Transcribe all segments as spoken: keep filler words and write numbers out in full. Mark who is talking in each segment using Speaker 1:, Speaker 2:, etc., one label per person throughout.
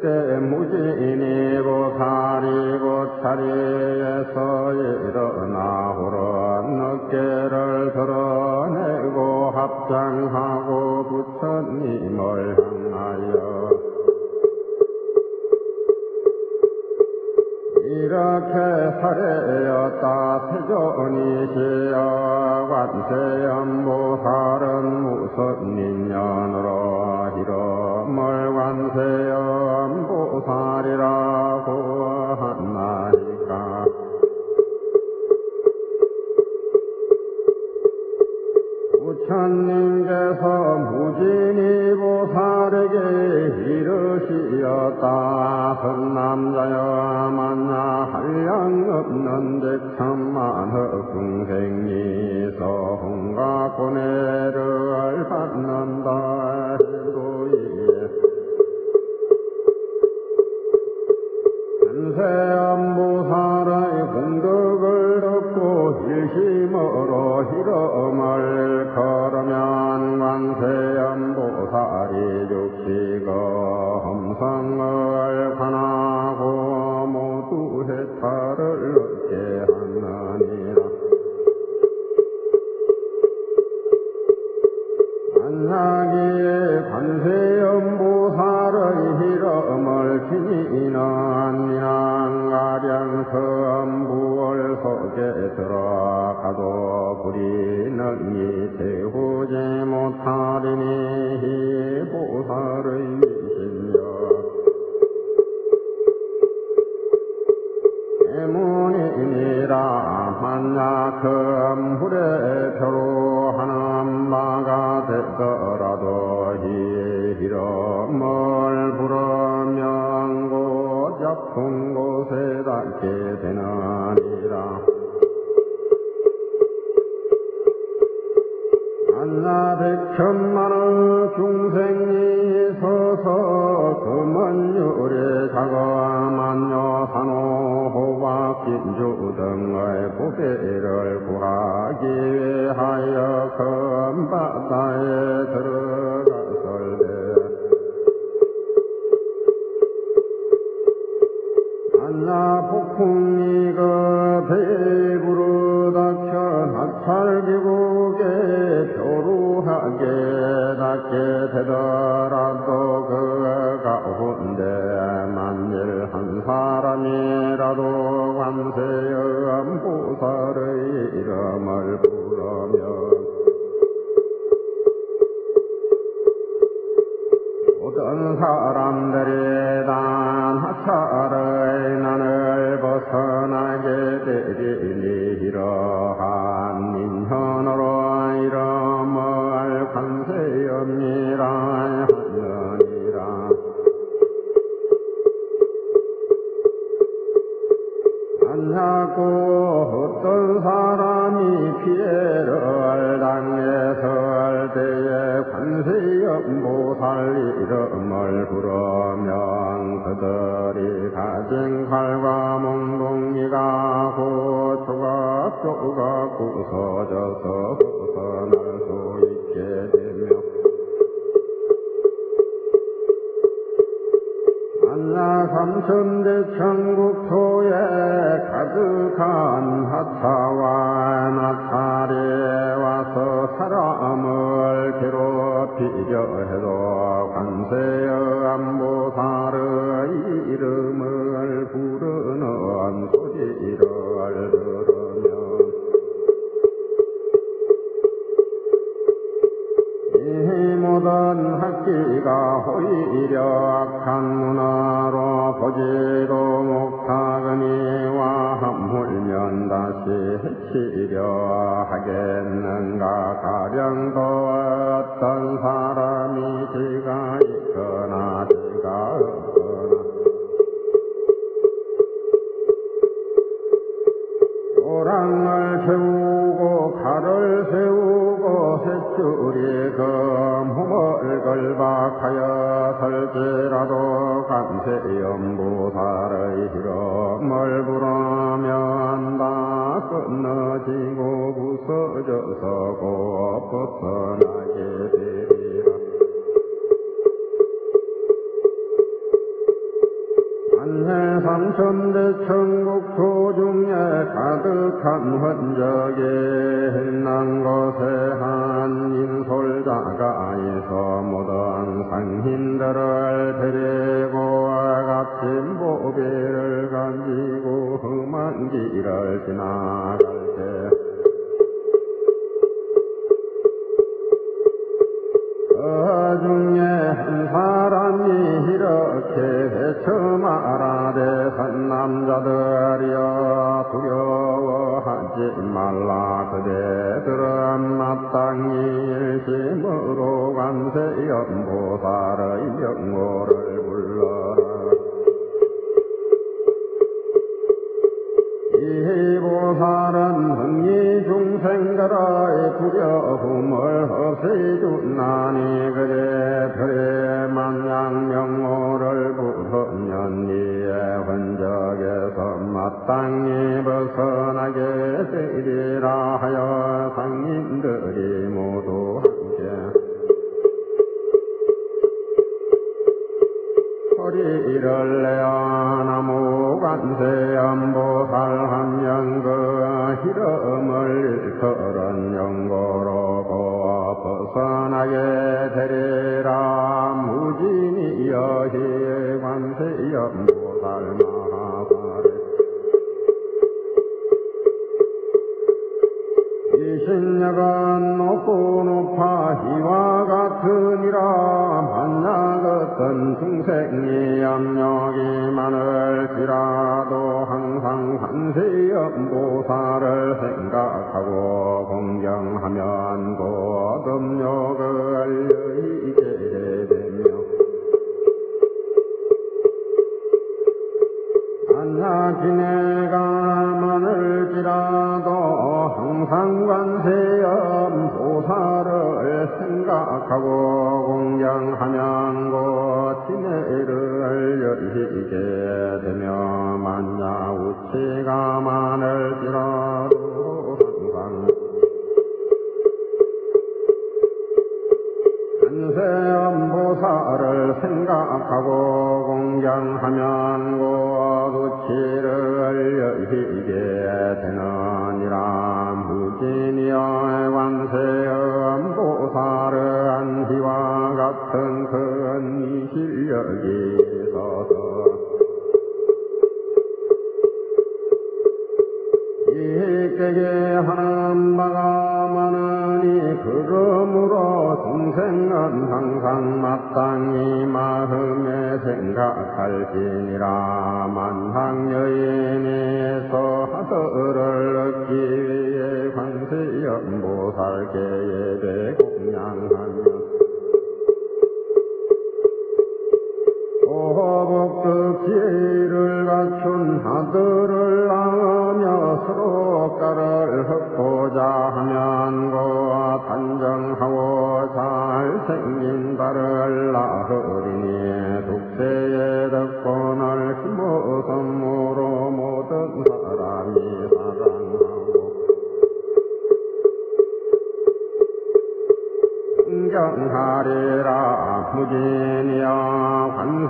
Speaker 1: 무진이 보살이 고차리에서 일어나 후런 어깨를 드러내고 합장하고 부처님을 향하여 이렇게 사례였다. 세존이시여 관세음보살은 무슨 인연으로 이름을 관세음보살이라고 하나이까. 부처님께서 무진이 보살에게 이르시었다. 선남자여 만나 한량 없는 백천만의 중생이 성과 고뇌를 받는다 해도이에 관세음보살의 공덕을 듣고 일심으로 이름을 걸으면 관세음보살이 육시거 험성을 관하고 모두 해탈을 얻게 하느니라. 만약에 관세음보살의 이름을 지니는 이랑가량 선부월 속에 들어가도 부리는 이 세우지 못하리니 보살의 미신여. 때문이니라. 만약 금불에 표로하는 바가 되더라도 이 이름을 부르면 곧 아픈 곳에 닿게 되느니라. 만나 백천만의 중생이 서서 금은율에 자거만요 산호 호박 진주 등의 보배를 구하기 위하여 금바다에 들어갔을 때 만나 폭풍이 그 배부로 닥쳐 낙찰기국에 표루하게 닿게 되더라도 그 가운데 만일 한 사람이라도 관세음보살의 이름을 부르면 모든 사람들이 단 하차의 난을 벗어나게 되리니 이러한 인현으로 이름을 관세음이라 하느니라. 만약 어떤 사람이 피해를 당했을 때에 관세음보살 이름을 부르면 그들이 가진 칼과 몽둥이가 곧 조각조각 부서져서 벗어날 수 있게 되며 만약 삼천대 천국토에 가득한 하차와 나찰에 와서 사람을 괴롭히려 해도 관세음보살의 이름을 부르는 소리를 들으면 이 모든 학기가 오히려 악한 문화로 보지도 못하거니와 물면 다시 해치려 하겠는가. 가령도 어떤 사람이 지가 있거나 지가 없거나 조랑을 세우고 칼을 세우고 셋줄이 금호을 걸박하여 설지라도 관세음보살의 이름을 부르면 다 끊어지고 부서져서 곧 벗어나게 되리라. 만해 삼천대 천국 도중에 가득한 흔적에 난 곳에 한 인솔자가 있어 모든 상인들을 데리고 값진 보배를 가지고 험한 길을 지나갈 때 그 중에 한 사람이 이렇게 외쳐 말하되 산 남자들이여 두려워하지 말라 그대들은 마땅히 일심으로 관세음보살의 명호를 불러라. 이 보살은 흥이 중생들의 두려움을 없애주나니 그대 별의 만양 명호를 부르면 이의 흔적에서 마땅히 벗어나게 되리라 하여 상인들이 모두 함께 소리를 내어 나무 관세음보살 하면 그 이름을 일컬은 영고로 벗어나게 되리라. 무진이여 희 관세음보살 마하사를 이신력은 높고 높아 희와 같으니라. 만약 어떤 중생이 염력이 많을지라도 항상 관세음보살을 생각하고 공경하면 곧 음욕을 여의게 되며 만약 기내가 많을지라도 항상 관세음보살을 생각하고 공경하면 곧 지내를 여의게 되며 만약 우치가 많을지라도 항상 관세음보살을 생각하고 공경하면 곧 우치를 여의게 되느니라. 무진이여 관세음보살은 희와 같은 큰 실력이 있어서 이깨게 하는 바가 많으니 그러므로 중생은 항상 마땅히 마음에 생각할지니라. 만상 여인에서 하늘을 얻기 위해 관세음보살께 예배 공양하며 복득 지혜를 갖춘 하들을 낳으며 서로가를 헛고자 하면 곧 단정하고 잘생긴 달을 낳으리니 독세에 덕분을 힘없음으로 모든 사람이 사랑하고 경하리라. 무진이여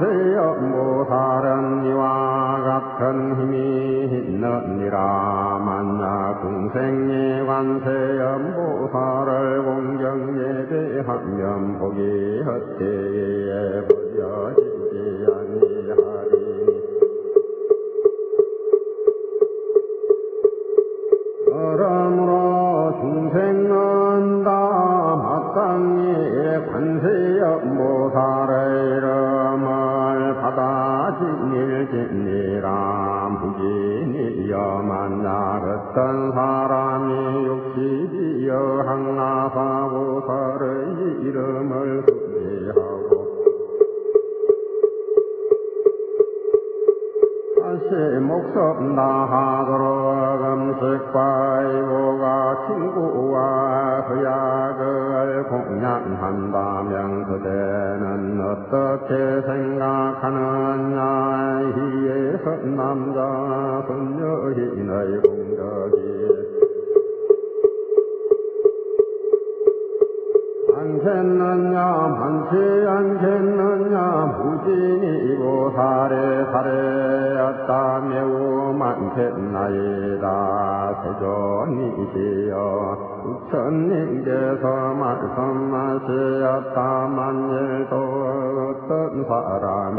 Speaker 1: 관세음보살은 이와 같은 힘이 있느니라. 만약 중생이 관세음보살을 공경 예배하면 복이 헛되게 버려지지 아니하리니 그러므로 중생은 다 마땅히 관세음보살의 이름을 받아 지닐지니라. 무진이여 만약 어떤 사람이 육십이여 항나사보살의 이름을 숭배하고 다시 목숨 다하도록 음식과 의복과 친구와 허약을 공양한다면 그대는 어떻게 생각하느냐. 이에 선남자 선여인의 공덕이 않겠느냐 많지 않겠느냐. 무진이 보살의 살에 세였다 매우 많겠나이다. 세존이시여 부처님께서 말씀하시었다. 만일도 어떤 사람이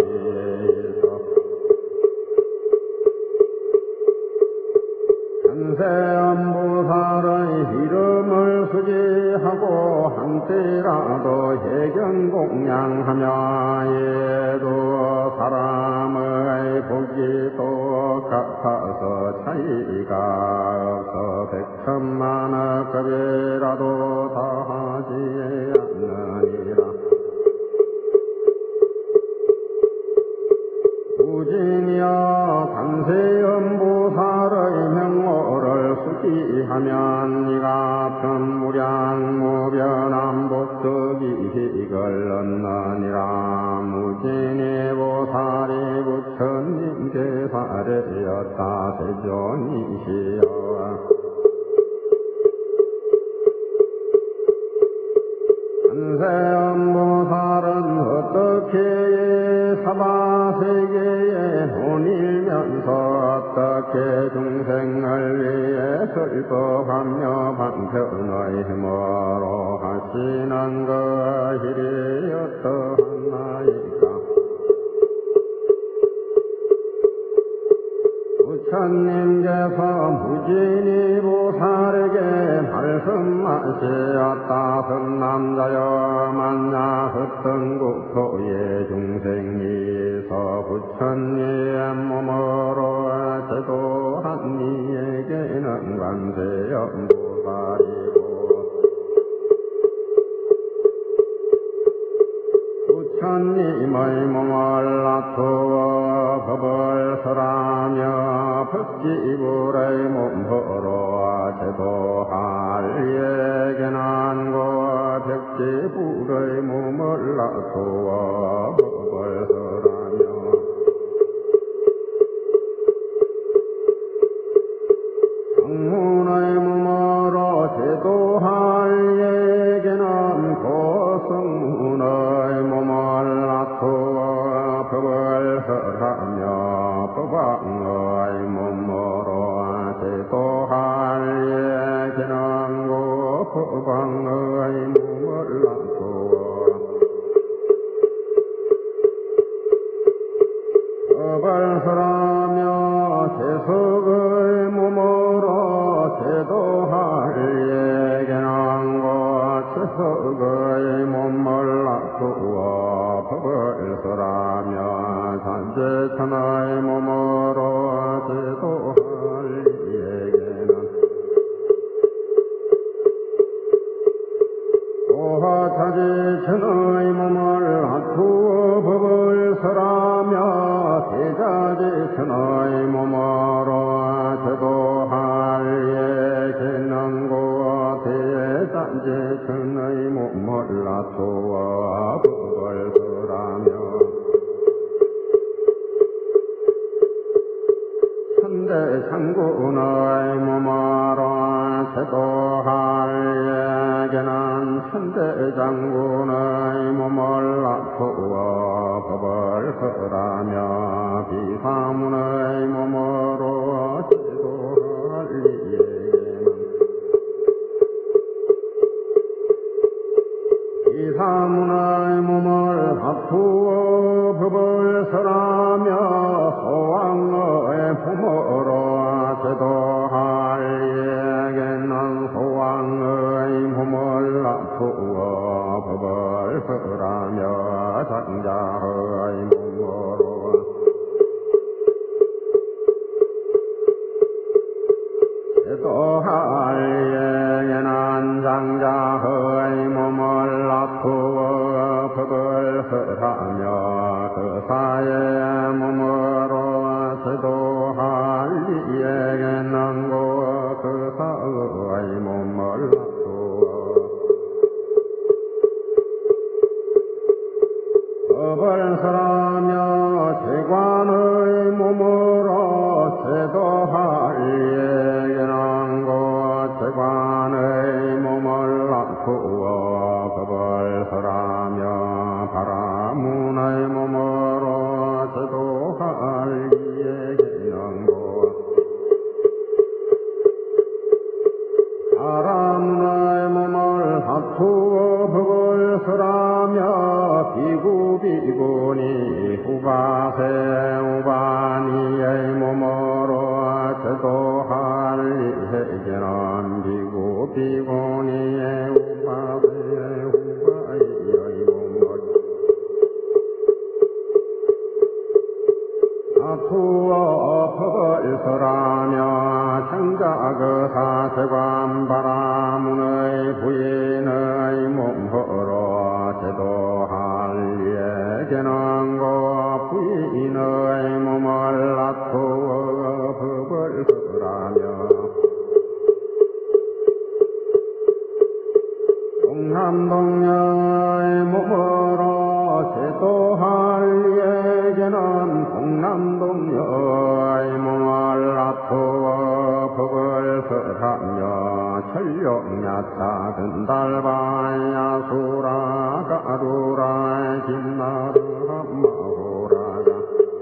Speaker 1: 현세음보살의 이름을 수기하고 한때라도 해경공양하며 예도 사람의 보기도 같아서 차이가 없어 백천만의 급이라도 다하지 않느니라. 우진이여 관세음보살의 명호를 수기하면 이 같은 무량 무변한 복덕이 걸렀느니라. 무진이 보살이 부처님 제사례였다. 세존이시여 관세음보살은 어떻게 사바세계에 돈일면서 어떻게 중생을 위해 슬퍼하며 방편의 힘으로 하시는 그 일이 어떠하나이까. 부처님께서 무진이 보살에게 말씀하시었다. 선남자여 만나 어떤 국토의 중생이서 부처님의 몸으로 제도한 이에게는 관세음보살이고 부처님의 몸을 놔두어 법을 설하며 법지불의 몸으로 제도할 이에게는 그 백지불의 몸을 놔두어 법을 설하며 성문의 몸으로 제도할 이에게는 그 성문의 몸을 놔두어 법을 설하며 법왕의 몸으로 제도할 이에게는 그 법왕의 몸을 놔두어 법을 설하며 세속의 몸으로 제도할 이에게는 그 세속의 몸을 놔두어 법을 설하며 산재천의 몸으로 제도할 이에게는 도화자재천의 몸을 놔두어 법을 설하며 대자재천의 몸으로 제도할 이에게는 그 대자재천의 몸을 놔두어 법을 설하며 천대장군의 몸으로 제도할 이에게는 천대장군의 몸을 놔두어 법을 설하며 비사문의 몸으로 제도할 이에게는 비사문의 몸을 놔두어 법을 설하며 소왕의 몸으로 제도할 이에게는 소왕의 몸을 놔두어 법을 설하며 장자의 몸으로 제도할 이에게는 장자의 몸을 놔두어 법을 설하며 그 사의 몸으로 제도할 이에게는 그 사의 몸을 놔두어 법을 설하며 재관의 몸으로 제도할 이에게는 그 재관의 몸을 놔두어 법을 설하며 바라문의 몸으로 제도할 이에게 나투어 법을 설하며 청자그 사세관 바라문의 부인의 몸허러 제도할 예견한 거 부인의 몸을 나투어 법을 설하며 동남동녀의 몸으로 제도할 예견은 동남동녀의 몸을 나투어 법을 설하며 천룡야 작은 달바 야수라 가루라 김나루 한마호라가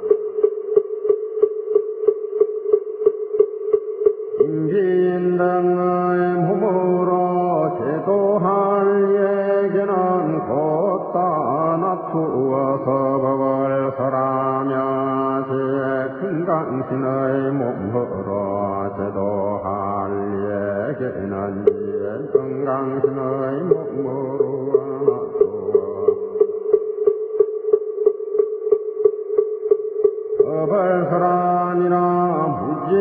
Speaker 1: 임기인등의 몸으로 제도할 예견은 곧다 나투어서 법을 설하며 제큰 강신의 몸으로 제도할 예견은 제큰 강신의 몸으로 나투어 법을 설하니라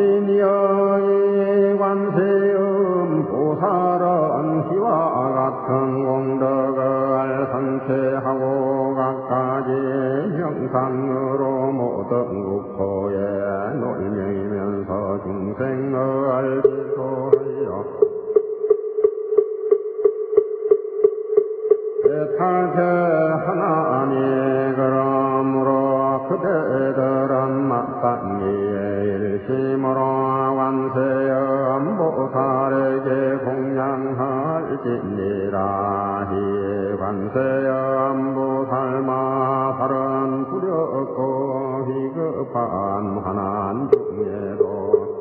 Speaker 1: 무진이의 관세음 보살은 희와 같은 공덕을 선체하고 각가지 형상으로 모든 국토에 놀면서 중생을 지도하여 대탈체 하나니 그러므로 그대들은 마땅히 일심으로 관세음 보살에게 공양할지니라. 이 관세음 보살마 다른 두렵고 희급한 환난 중에도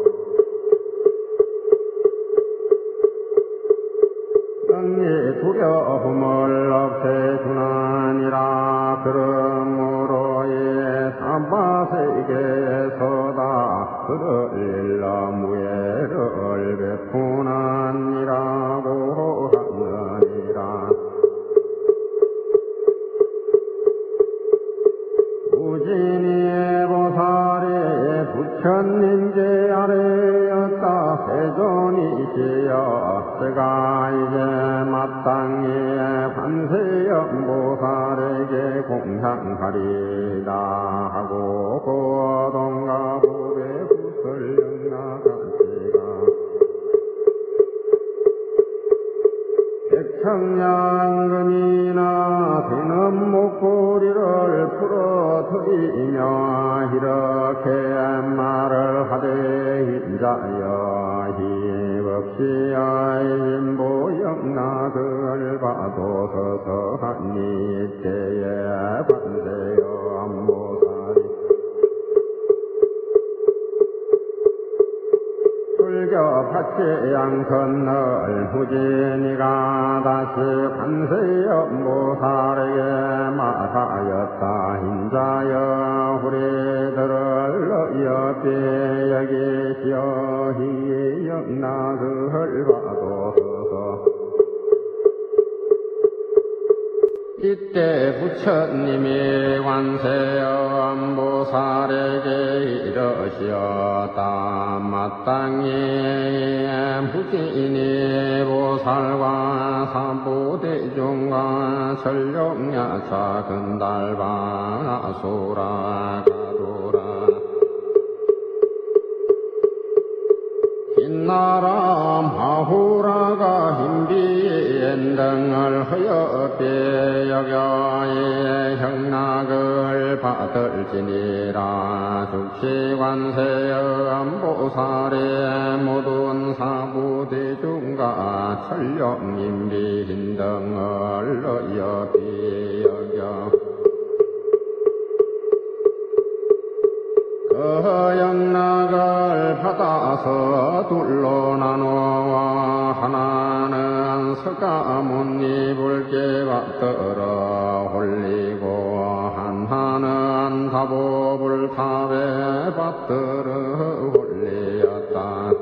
Speaker 1: 이 두려움을 없애주나니라. 그러므로 이 삼바세계에서다 그를 일러 무예를 베푸나니라고 하느니라. 우진이 보살이 부처님께 아래였다. 세존이시여 제가 이제 마땅히 관세음 보살에게 공양하리다 하고 고동가 부배 구설 영나간지가 백청량금이나 되는 목소리를 풀어드리며 이렇게 말을 하되 인자여 힘없이의 인보영락을 봐도 서서하니 이때에 관세음 보살이 출교받지 않건널 후진이가 다시 관세음 보살에게 말하였다. 인자여 우리들을 옆에 여기시어 이 영락을 봐도소서. 이때 부처님이 관세음 보살에게 이르시었다. 마땅히 부진이 보살과 사부대중과 설룡야차 근달바 아수라 가도라 빛나라 마후라가 힘비엔등을 허엽게 여겨의 형락을 받을지니라. 죽시관세음 보살의 모든 사부대중과 설령인비인등을 허엽게 여겨 그 영락을 받아서 둘로 나누어 하나는 석가모니 불께 받들어 홀리고 하나는 다보불탑에 받들어 홀리었다.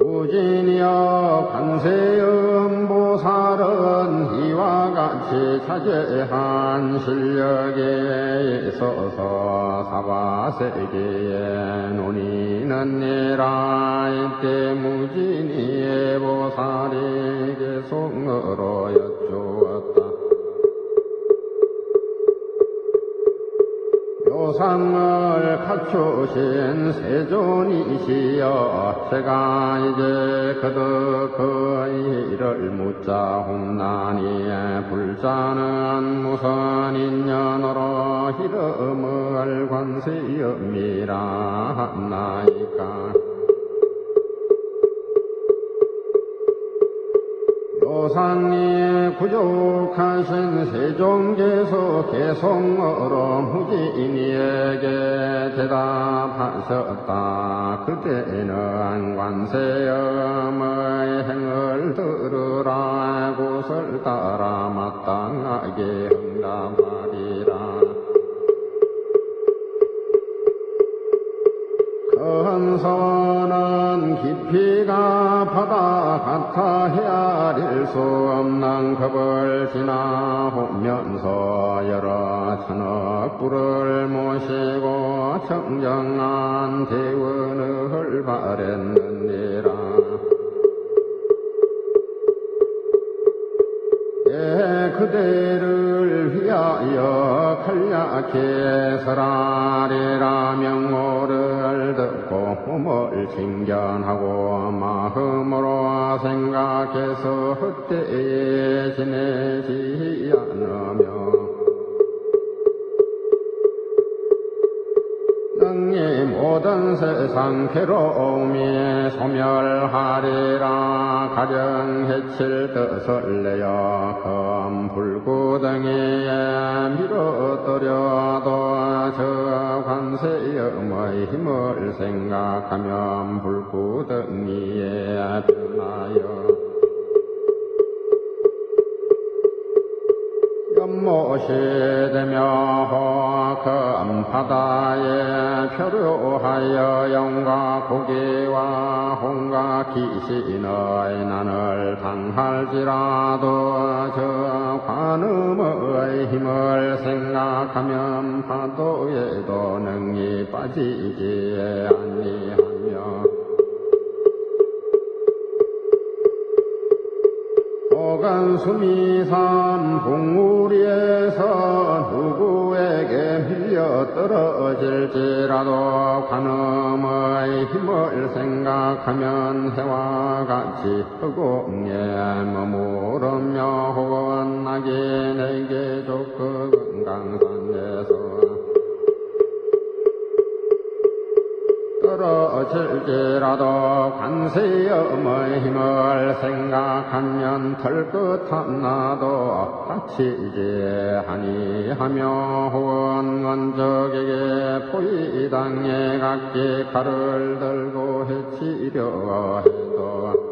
Speaker 1: 무진이여 관세음 보살은 이와 같이 자제한 실력에 있어서 사바세계에 논의는 니라 이때 무진이의 보살이 계속으로 여쭈었다. 요상을 갖추신 세존이시여 제가 이제 그득 그 일을 묻자 혼나니 불자는 무슨 인연으로 이름을 관세음이라 한나이까. 요상이 구족하신 세종께서 개성어로 무진이에게 대답하셨다. 그때는 관세음의 행을 들으라 곳을 따라 마땅하게 응답하리라. 큰 선은 깊이가 바다 같아 헤아릴 수 없는 급을 지나오면서 여러 천억 불을 모시고 청정한 대원을 바랬느니라. 예, 그대를 위하여 간략히 설하리라. 명호를 듣고 몸을 진견하고 마음으로 생각해서 헛되이 지내지 않으며 능히 모든 세상 괴로움이 소멸하리라. 가령 해칠 뜻을 내어 금 불구덩이에 밀어들여도 저 관세음의 힘을 생각하면 불구덩이에 변하여 연못이 되며 큰 바다에 표류하여 영과 고기와 홍과 귀신의 난을 당할지라도 저 관음의 힘을 생각하면 파도에도 능히 빠지지 아니하며 혹은 수미산 봉우리에서 누구에게 밀려 떨어질지라도 관음의 힘을 생각하면 해와 같이 흑공에 머무르며 혹은 낙인에게 좁은 강산에서 떨어질지라도 관세음의 힘을 생각하면 털끝 하나도 다치지 아니하며 혹은 원적에게 포위당해 각기 칼을 들고 해치려 해도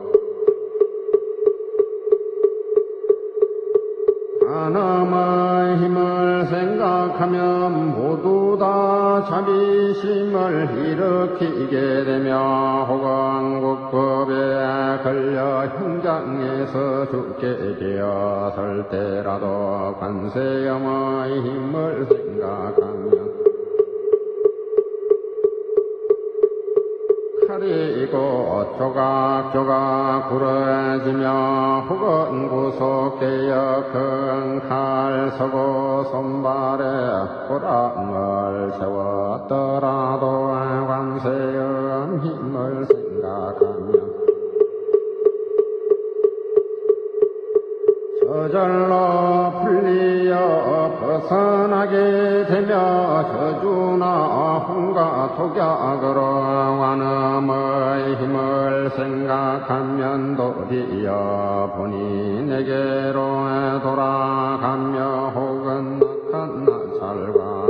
Speaker 1: 관음의 힘을 생각하면 모두 다 자비심을 일으키게 되며 혹은 국법에 걸려 현장에서 죽게 되었을 때라도 관세음의 힘을 생각하면 칼이고 조각조각 부러지며 혹은 구속되어 큰 칼 서고 손발에 호랑을 세웠더라도 관세음 힘을 생각하며 저절로 풀리어 벗어나게 되며 저주나 홍과 독약으로 관음의 힘을 생각하면 도리어 본인에게로 돌아가며 혹은 낙한 나찰과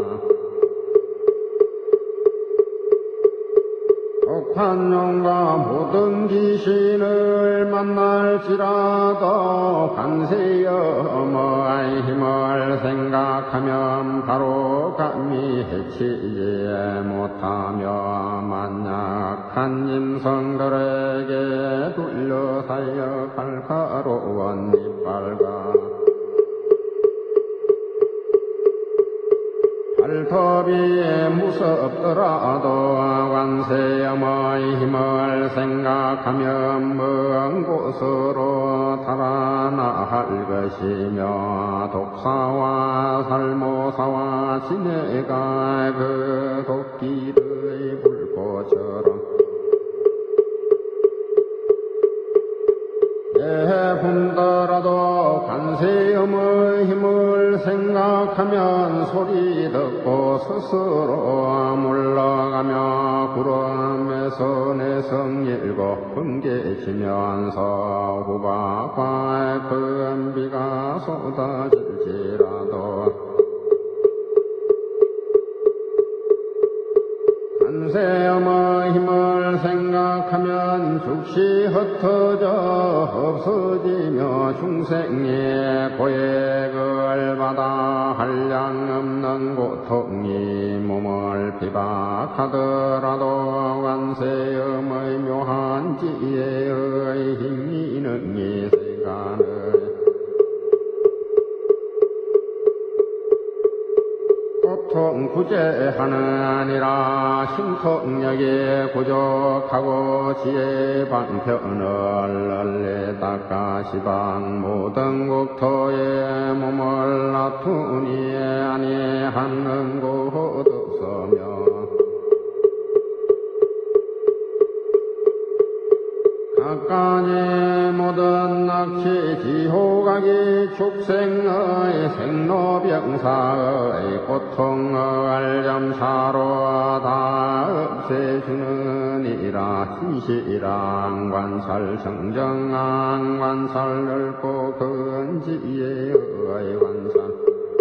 Speaker 1: 독판용과 모든 귀신을 만날지라도 관세음의 힘을 생각하면 바로 감히 해치지 못하며 만약한 임성들에게 둘러싸여 칼가루원 이빨과 발톱이 무섭더라도 관세음의 힘을 생각하면 먼 곳으로 달아나갈 것이며 독사와 살모사와 지네가 그 도끼의 불꽃처럼 예품더라도 관세음의 힘을 생각하면 소리 듣고 스스로 물러가며 구름에서 내성 일곱 번개치면서 후박과의 큰 비가 쏟아질지라도 관세음의 힘을 생각하면 즉시 흩어져 없어지며 중생의 고액을 받아 한량 없는 고통이 몸을 비박하더라도 관세음의 묘한 지혜의 힘이 능히 세간을 고통 구제하느니라 신통력에 부족하고 지혜 방편을 널리 닦아 시방 모든 국토에 몸을 놔두니 아니하는 곳 없으며 각간의 모든 낙치 지호각이 축생의 생로병사의 고통을 점사로 다 없애주느니라 신실한 관살 정정한 관살 넓고 큰 지혜의 관살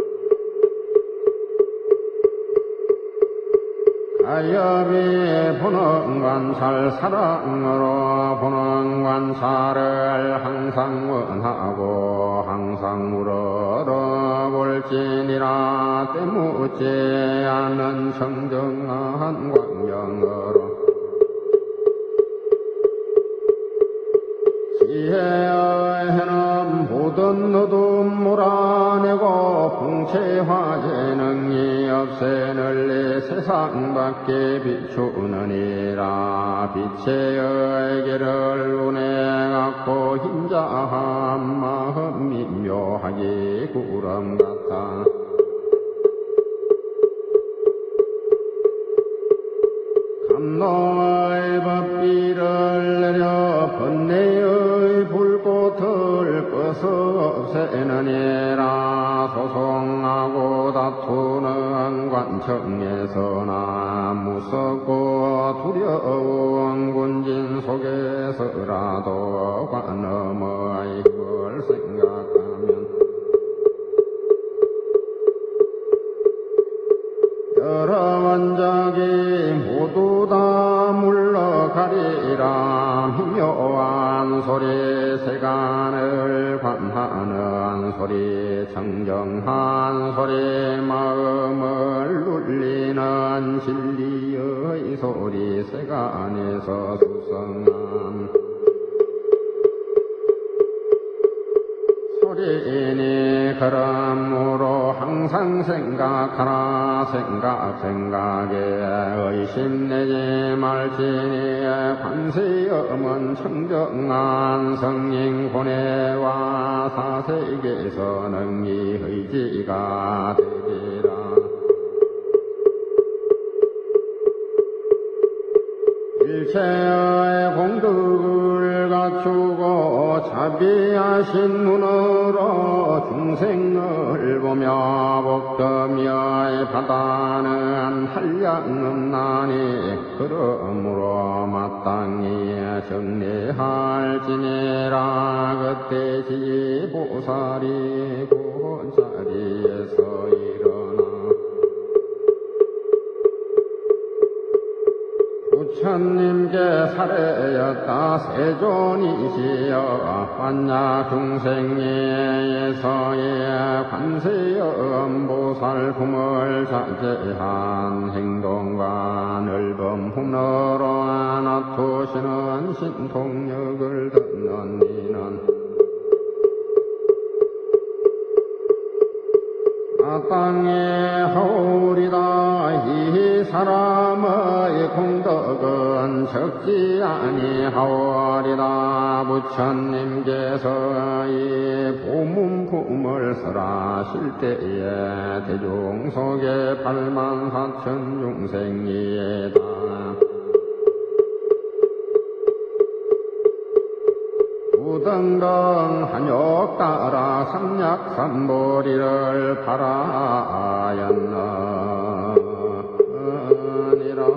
Speaker 1: 가엽이 보는 관살 사랑으로 보는 관살을 항상 원하고 항상 우러러 볼지니라 때묻지 않는 청정한 광명으로 지혜의 해는 모든 어둠 몰아내고 풍채화 재능이 없애 널리 세상 밖에 비추느니라 빛의 길을 눈에 갖고 힘자한 마음 미묘하게 구름 같아 감노의 법비를 내려 번뇌의 불꽃을 꺼서 없애느니라 소송하고 다투는 관청에서나 무섭고 두려운 군진 속에서라도 관음의 힘을 생각하면 여러 원적이 모두 다 물러가리라 미묘한 소리 세간을 관하는 소리 청정한 소리 마음을 눌리는 진리의 소리 세간에서 수성한 소리니 그러므로 항상 생각하라 생각 생각에 의심내지 말지니 관세음은 청정한 성인 고뇌와 사색에서 능히 의지가 되리라 일체의 공덕을 갖추고 자비하신 눈으로 중생을 보며 복덕의 바다는 한량없나니 그러므로 마땅히 정리할지니라 그때 지보살이 고자리에서 일어나 부처님께 살해였다 세존이시여 환야 중생에서의 관세음보살 품을 자제한 행동과 넓은 hum너로 놔두시는 신통력을 듣는 이는 나 땅에 하오리다 사람의 공덕은 적지 아니하오리다. 부처님께서 이 보문품을 설하실 때에 대중 속에 팔만 사천 중생이다. 우등등 한욕 따라 삼약삼보리를 바라였느니라.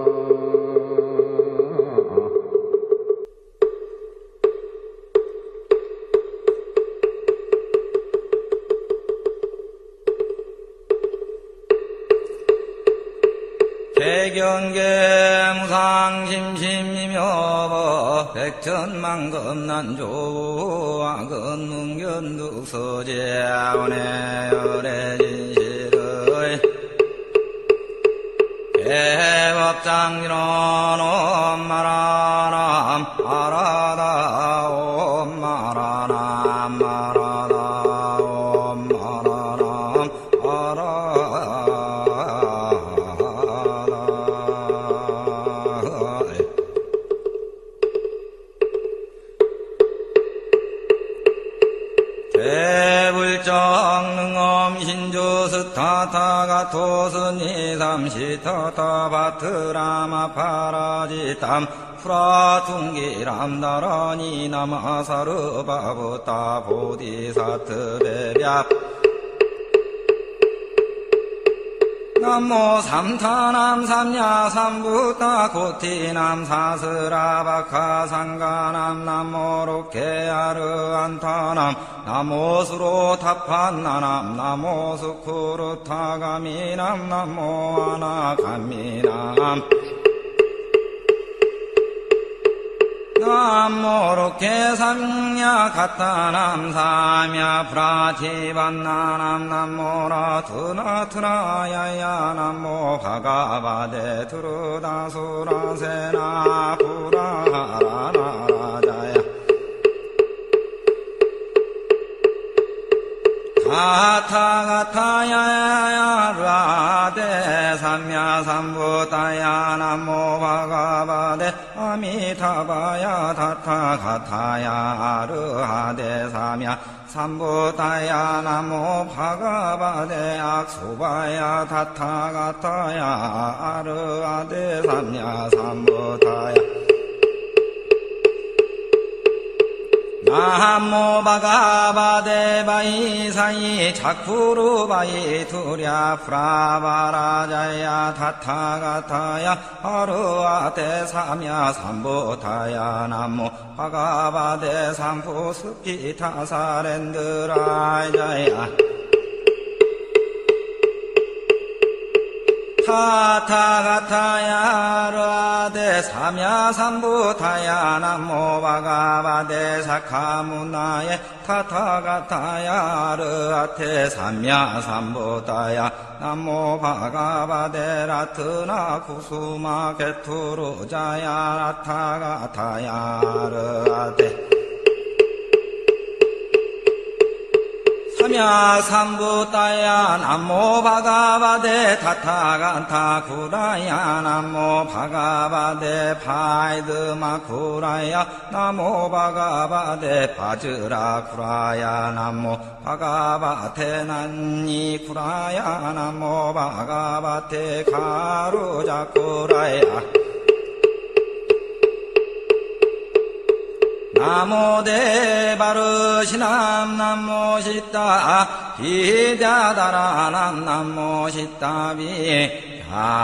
Speaker 2: 대경계 무상심심이며 백천만금난조와 근문견득서제원의 열애진실의 대법장지론 옴마라람 아라다 옴마라람 아라다 옴마라람 아라다. 대불정능엄신조스타타가토스니삼시타타 바트라마 파라지탐 프라퉁기람다라니 나마사르바부타 보디사트베벽 남모 삼타남 삼야 삼부타 고티남 사스라바카 상가남 남모 로케아르 안타남 남모 수로 타판나남 남모 수쿠르 타가미남 남모 아나가미남 남모 로케 삼야 가타남 삼야 프라티반나남 남모 라트나트나야야 남모 바가바데 두르다수라세나 부라라나라자야 가타가타야야 라데 삼야 삼부타야 남모 바가바데 아미타바야 타타가타야 아르하데 삼야 삼부타야 남모 바가바데 악수바야 타타가타야 아르하데 삼야 삼부타야 남모 바가바데 바이사이 자쿠르바이 두랴 프라바라자야 타타가타야 아르아테 삼야 삼부타야 남모 바가바데 삼푸스피타사렌드라자야 타타가타야 르아데 삼야 삼부타야 남모 바가바데 사카무나에 타타가타야 르아테 삼야 삼부타야 남모 바가바데 라트나 구수마 게투루자야 라타가타야 르아테 삼야 삼부타야 남모 바가바데 타타간타 구라야 남모 바가바데 파이드마 구라야 남모 바가바데 바즈라 구라야 남모 바가바테 난니 구라야 남모 바가바테 가루자 구라야 나모 대바르시남 남모 시타 비자다라남 남모 시타비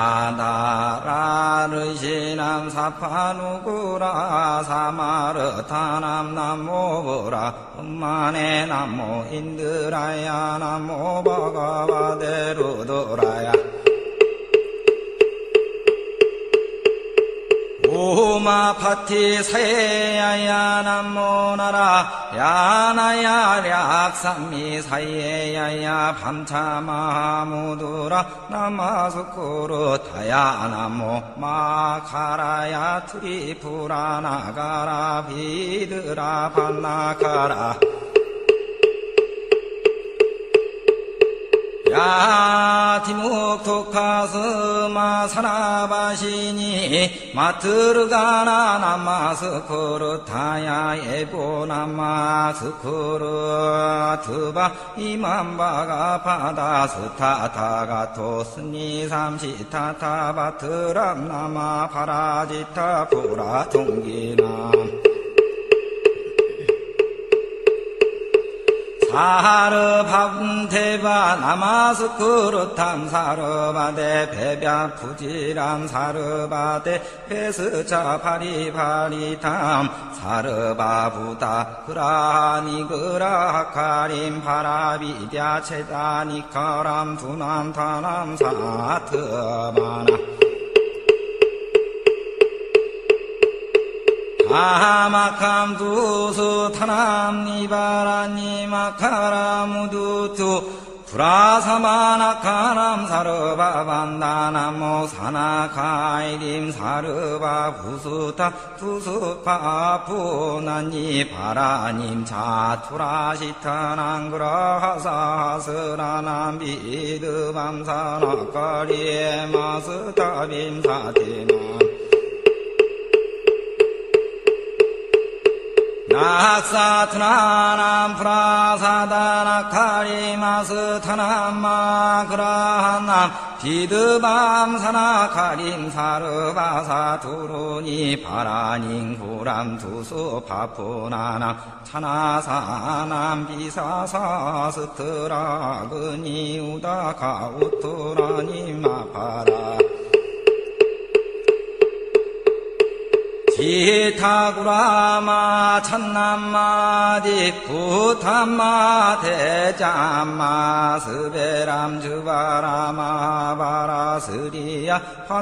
Speaker 2: 다다라르시남 사파누구라 사마르타남 남모부라 음마네 남모 인드라야 남모 바가바데루도라야 오마파티 사예야야 남모나라 야나야 략삼미 사예야야 밤차마무두라 나마수쿠르 타야 남모 마카라야 트리푸라 나가라 비드라 반나카라 야티묵토카스마 사나바시니 마트르가나 남마스코르타야 에보남마스코르 트바 이만바가 바다스타타가토 스니 삼시타타바트람 나마 파라지타 보라통기나 사르바분테바 나마스쿠르탐 사르바데 베벽 푸지람 사르바데 페스차 파리파리탐 사르바부다 그라니 그라카림 파라비디아 체다니카람 두남 타남 사트마나 아마캄 두수 타남 니바라니 마카라 무두투 브라사마나카람 사르바반다나모 사나카이림 사르바 부수타 투수파 푸나니 바라님 자투라시타난그라하사스라남 비드밤사나카리에 마스타빔 사티나 낙사트나남 프라사다나카리마스타남마그라한남 비드밤사나카림 사르바사 두루니 바라닝 구람 두수파푸나남 차나사남 비사사스트라그니 우다카 우투라니 마파라 지타구라마 찬남마디 부탐마 대잠마 스베람 주바라마 바라스리야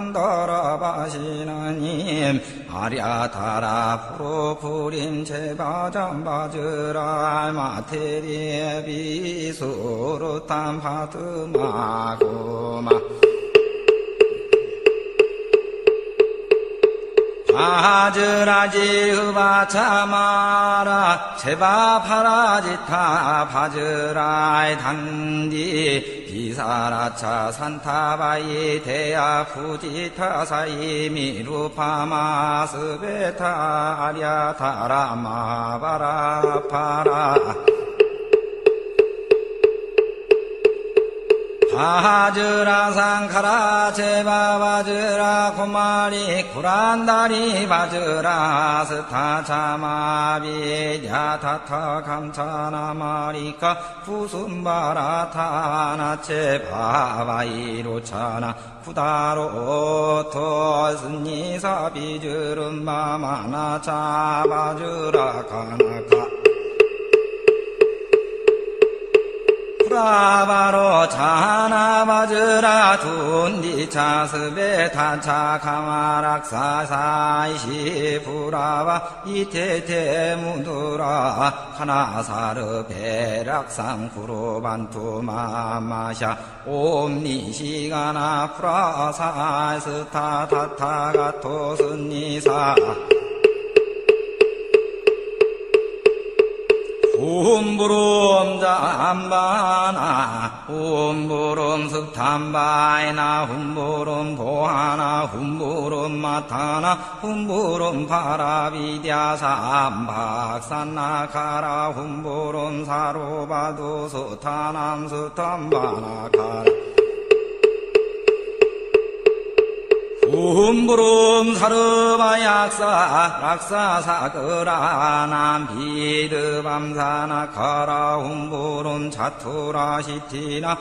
Speaker 2: 판더라바시나님 아랴타라 프로프림 제바잠바즈라 마테리에 비수루탐 파트마고마 바즈라지 흡아차마라 제바파라지타 바즈라이 단디 비사라차 산타바이 대야 푸지타사이 미루파마 스베타 아랴타라마 바라파라 바즈라 상카라 제바 바즈라 고마리 구란다리 바즈라 스타차마비 야타타 감차나 마리카 부순바라타나체 바바이로차나 부다로 토스니사 비즈름바마나차 바즈라 가나카 프라바로 차나바즈라 둔디차 스베타차 가마락사사이시 프라바 이테테 무두라 하나사르 베락상 구로반투마마샤 옴니시가나 프라사스타타타가토스니사 훔부름 잠바나 훔부름 습탐바이나 훔부름 보하나 훔부름 마타나 훔부름 파라비디아 삼박산나카라 훔부름 사로바도 스타남 스탐바나카라 훔부름 사르바약사 락사사그라남 비드밤사나카라 훔부름 자투라시티나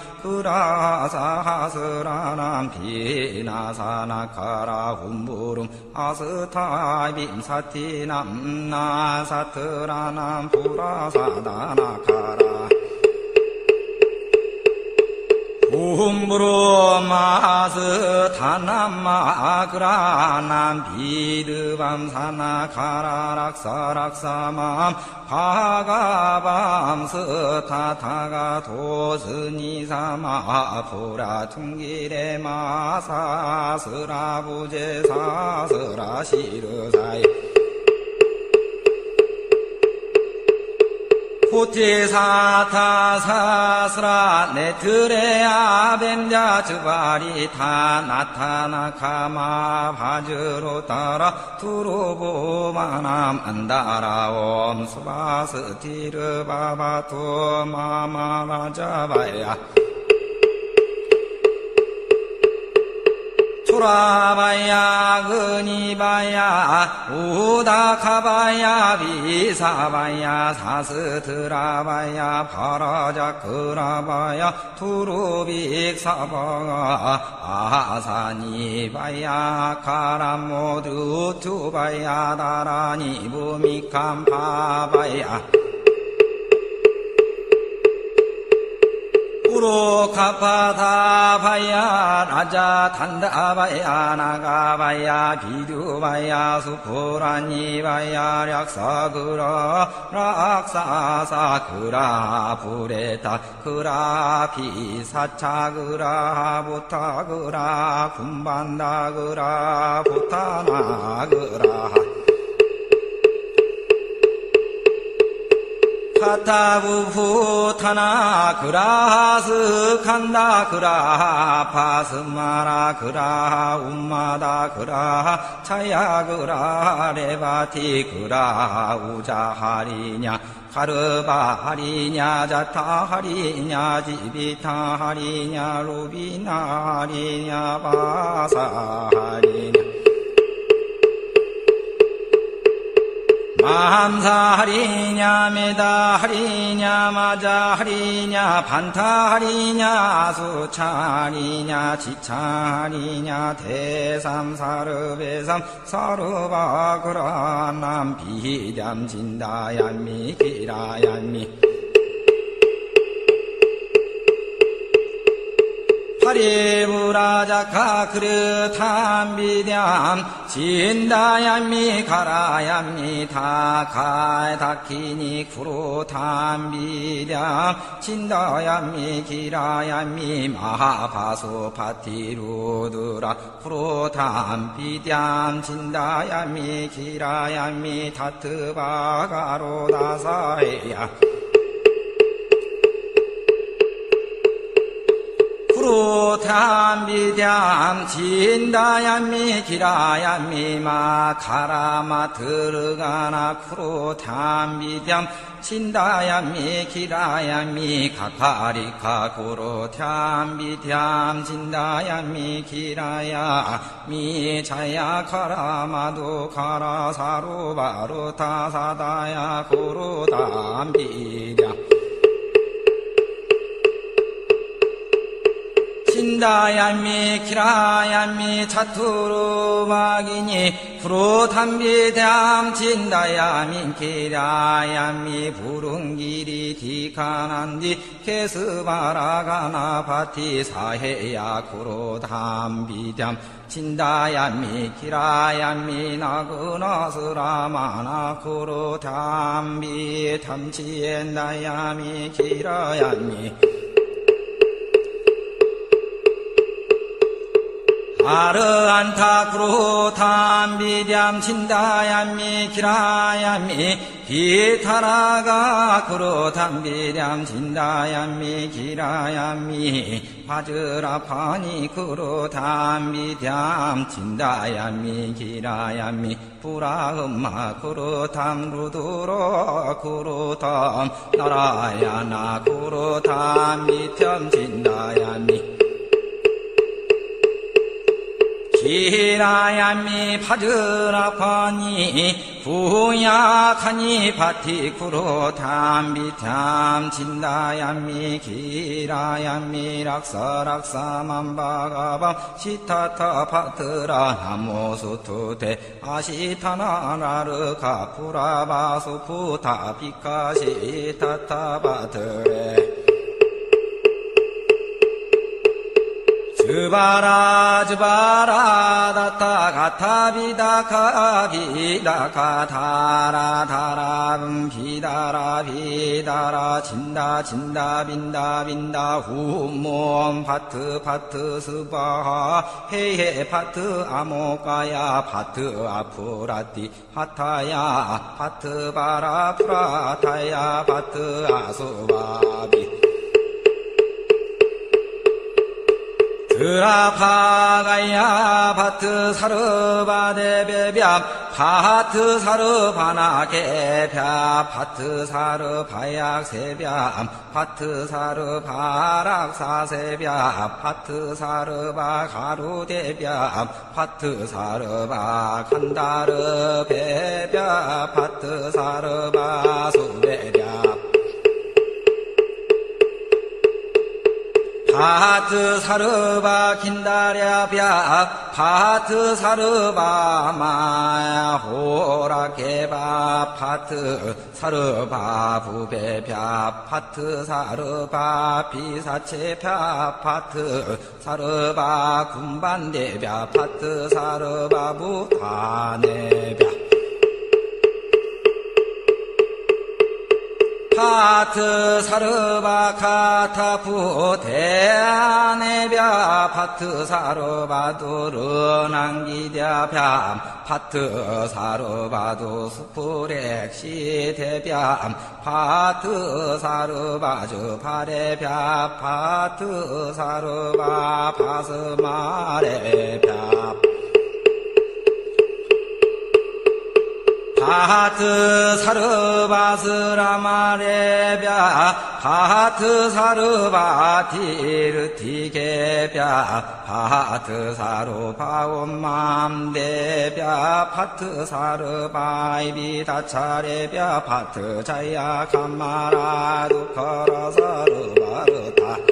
Speaker 2: 그라사하스라남 비나사나카라 훔부름 아스타빔사티남 나사트라남 부라사다나카라 훔부름 마스타남마그라남 비드밤사나카라락사락사맘 바가밤스타타가 도스니사마 부라퉁기레 마사스라부제사스라시르사이 부티사타사스라 네트레아 뱀자 즈바리타 나타나 카마 바즈로 따라 투로보마남 안다라옴 수바스티르바바투 마마라자바야 초라바야 근이바야 우다카바야 비사바야 사스드라바야 파라자크라바야 투루빅사바가 아사니바야 카라모두 투바야 다라니 부미캄파바야 우로카파다바야 라자 단다바야 나가바야 비두바야 수푸라니바야 략사그라 락사사그라 부레타 그라 비사차그라 부타그라 군반다그라 부타나그라 파타부푸타나 그라스 칸다 그라 파스마라 그라 움마다 그라 차야 그라 레바티 그라 우자하리냐 카르바하리냐 자타하리냐 지비타하리냐 루비나하리냐 바사하리냐 마함사하리냐 메다하리냐 마자하리냐 반타하리냐 수차하리냐 지차하리냐 대삼사르베삼 사르바그라남 비담진다얀미 기라얀미 파리부라자카 그릇함비담 진다얀미 가라얀미 다카에 다키니 쿠로탐비담 진다얀미 기라얀미 마하바소 파티루드라 쿠로탐비담 진다얀미 기라얀미 타트바가로다사에야 쿠로탐비담 진다얀미 기라얀미 마카라마 들어가나 쿠로탐비담 진다얀미 기라얀미 가카리카 쿠로탐비담 진다얀미 기라야미 자야 카라마도 카라사루바루 타사다야 쿠로탐비담 진다얀미 기라얀미 차투루마기니 프로탐비담 진다얀미 기라얀미 부릉기리 디카난디 케스바라가나 바티 사해야 쿠로탐비담 진다얀미 기라얀미 나그나스라마나 쿠로탐비 탐치엔다얀미 기라얀미 아르안타 쿠로탐비담 진다얀미 기라얀미 비타라가 쿠로탐비담 진다얀미 기라얀미 바즈라파니 쿠로탐비담 진다얀미 기라얀미 부라흠마 쿠로탐 루두로 쿠로탐 나라야나 쿠로탐비담 진다얀미 기라얀미 파즈라파니 후야카니 파티쿠로탐비탐 진다얀미 기라얀미 락사락사만바가밤 시타타 파트라 나모수투테 아시타나라르카 puра바수푸타 비카시타타 파트레 즈바라 즈바라 다타 가타 비다 카 비다 카 다라 다라 음 비다라 비다라 진다 진다 빈다 빈다 후몸 파트 파트 스바하 헤헤 파트 아모까야 파트 아프라티 하타야 파트 바라 프라타야 파트 아수바비 드라파가야 파트 사르바데베비암 파트 사르바나게뱵 파트 사르바약세비암 파트 사르바락사세비암 파트 사르바가루데비암 파트 사르바간다르베비암 파트 사르바수베비암 파트 사르바 긴다랴비아 파트 사르바 마호라케바 파트 사르바 부베비아 파트 사르바 비사체비아 파트 사르바 군반데비아 파트 사르바 부타네비아 파트 사르바 카타푸 대아네비아 파트 사르바 두르난기디아비암 파트 사르바두 스프렉시 대비암 파트 사르바주 파레비아 파트 사르바 파스마레비아 파트 사르바스라마레비아 파트 사르바티르티게비아 파트 사르바옴맘데비아 파트 사르바이비다차레비아 파트 자야카마라두카라사르바르타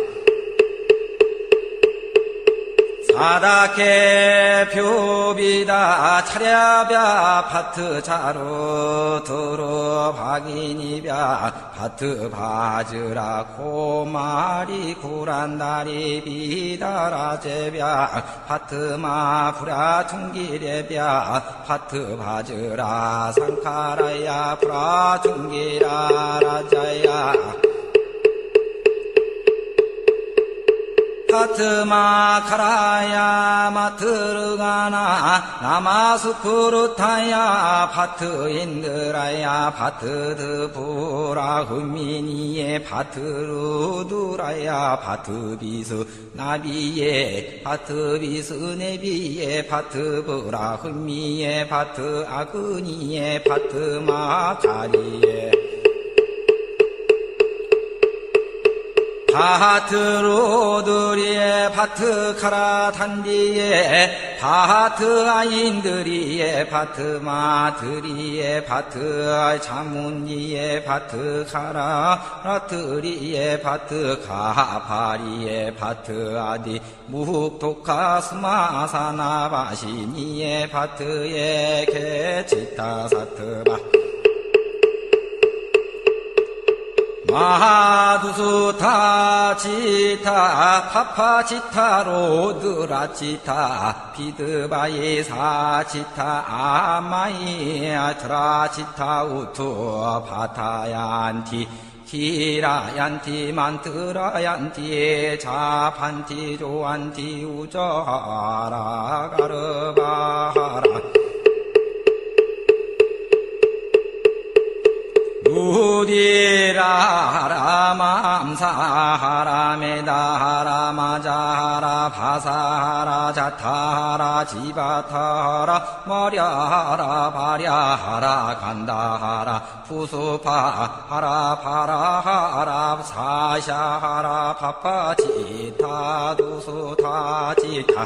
Speaker 2: 사다케 표비다 차랴비아 파트 차로 도로 박이니비아 파트 바즈라 코마리 구란다리 비다라제비아 파트 마프라 퉁기레비아 파트 바즈라 상카라야 프라 퉁기라 라자야 파트마 카라야 마트르가나 나마스쿠르타야 파트 인드라야 파트 드부라 흠미니에 파트루두라야 파트 비스 나비에 파트 비스 네비에 파트 부라 흠미에 파트 아그니에 파트 마카리에 파트로드리에 파트 카라탄디에 파트 아인드리에 파트 마드리에 파트 자문니에 파트 카라라트리에 파트 가파리에 파트 아디 무흑토카 스마사나바시니에 파트에 개치타사트바 마하두수타 지타 파파지타 로드라지타 비드바이사 지타 아마이 아트라지타 우투 파타얀티 기라얀티 만트라얀티 자판티 조안티 우저하라 가르바하라 우디라하라 맘사하라 메다하라 마자하라 바사하라 자타하라 지바타하라 머랴하라 바랴하라 간다하라 푸수파하라 파라하라 사샤하라 파파지타 두수타지타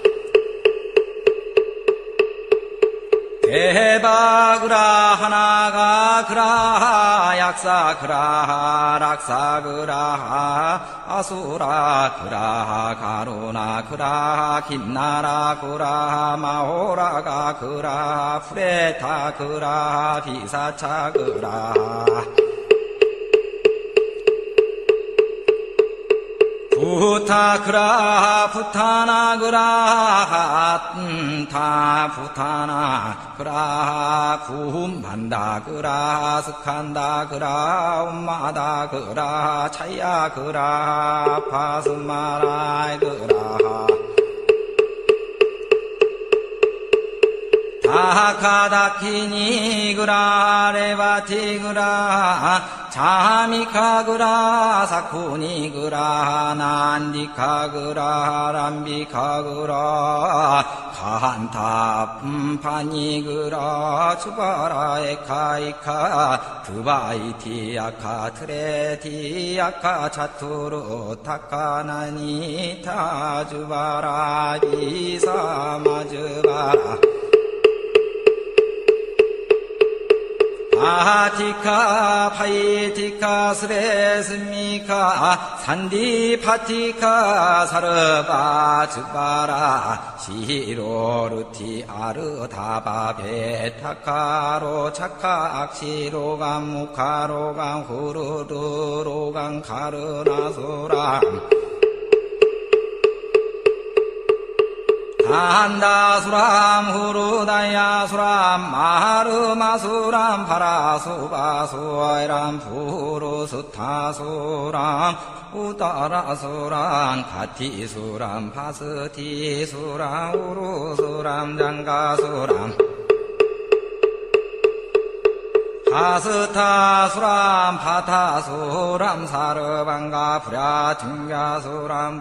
Speaker 2: 대바그라 하나가 그라 약사 그라 락사 그라 아수라 그라 가루나 그라 김나라 그라 마호라가 그라 프레타 그라 비사차 그라 부타그라 부타나 그라 타 부타나 그라 구만다 그라 스칸다 그라 엄마다 그라 차야 그라 파스마라이 그라 다카다키니 그라 레바티 그라 자미카 그라 사쿠니 그라 난디카 그라 람비카 그라 가한타 품파니 그라 주바라 에카이카 드바이티아카 트레티아카 차투루 타카나니 타주바라 비사마주바라 아티카 파이티카 스레스미카 산디파티카 사르바 즈바라 시로루티 아르다바 베타카로 차카 악시로감 무카로감 후루루로감 카르나소람 한다수람 후루다야수람 마르마수람 파라수바수아이람 푸루스타수람 우따라수람 가티수람 파스티수람 우루수람 장가수람 파스타수람 파타수람 사르방가 프라팅가수람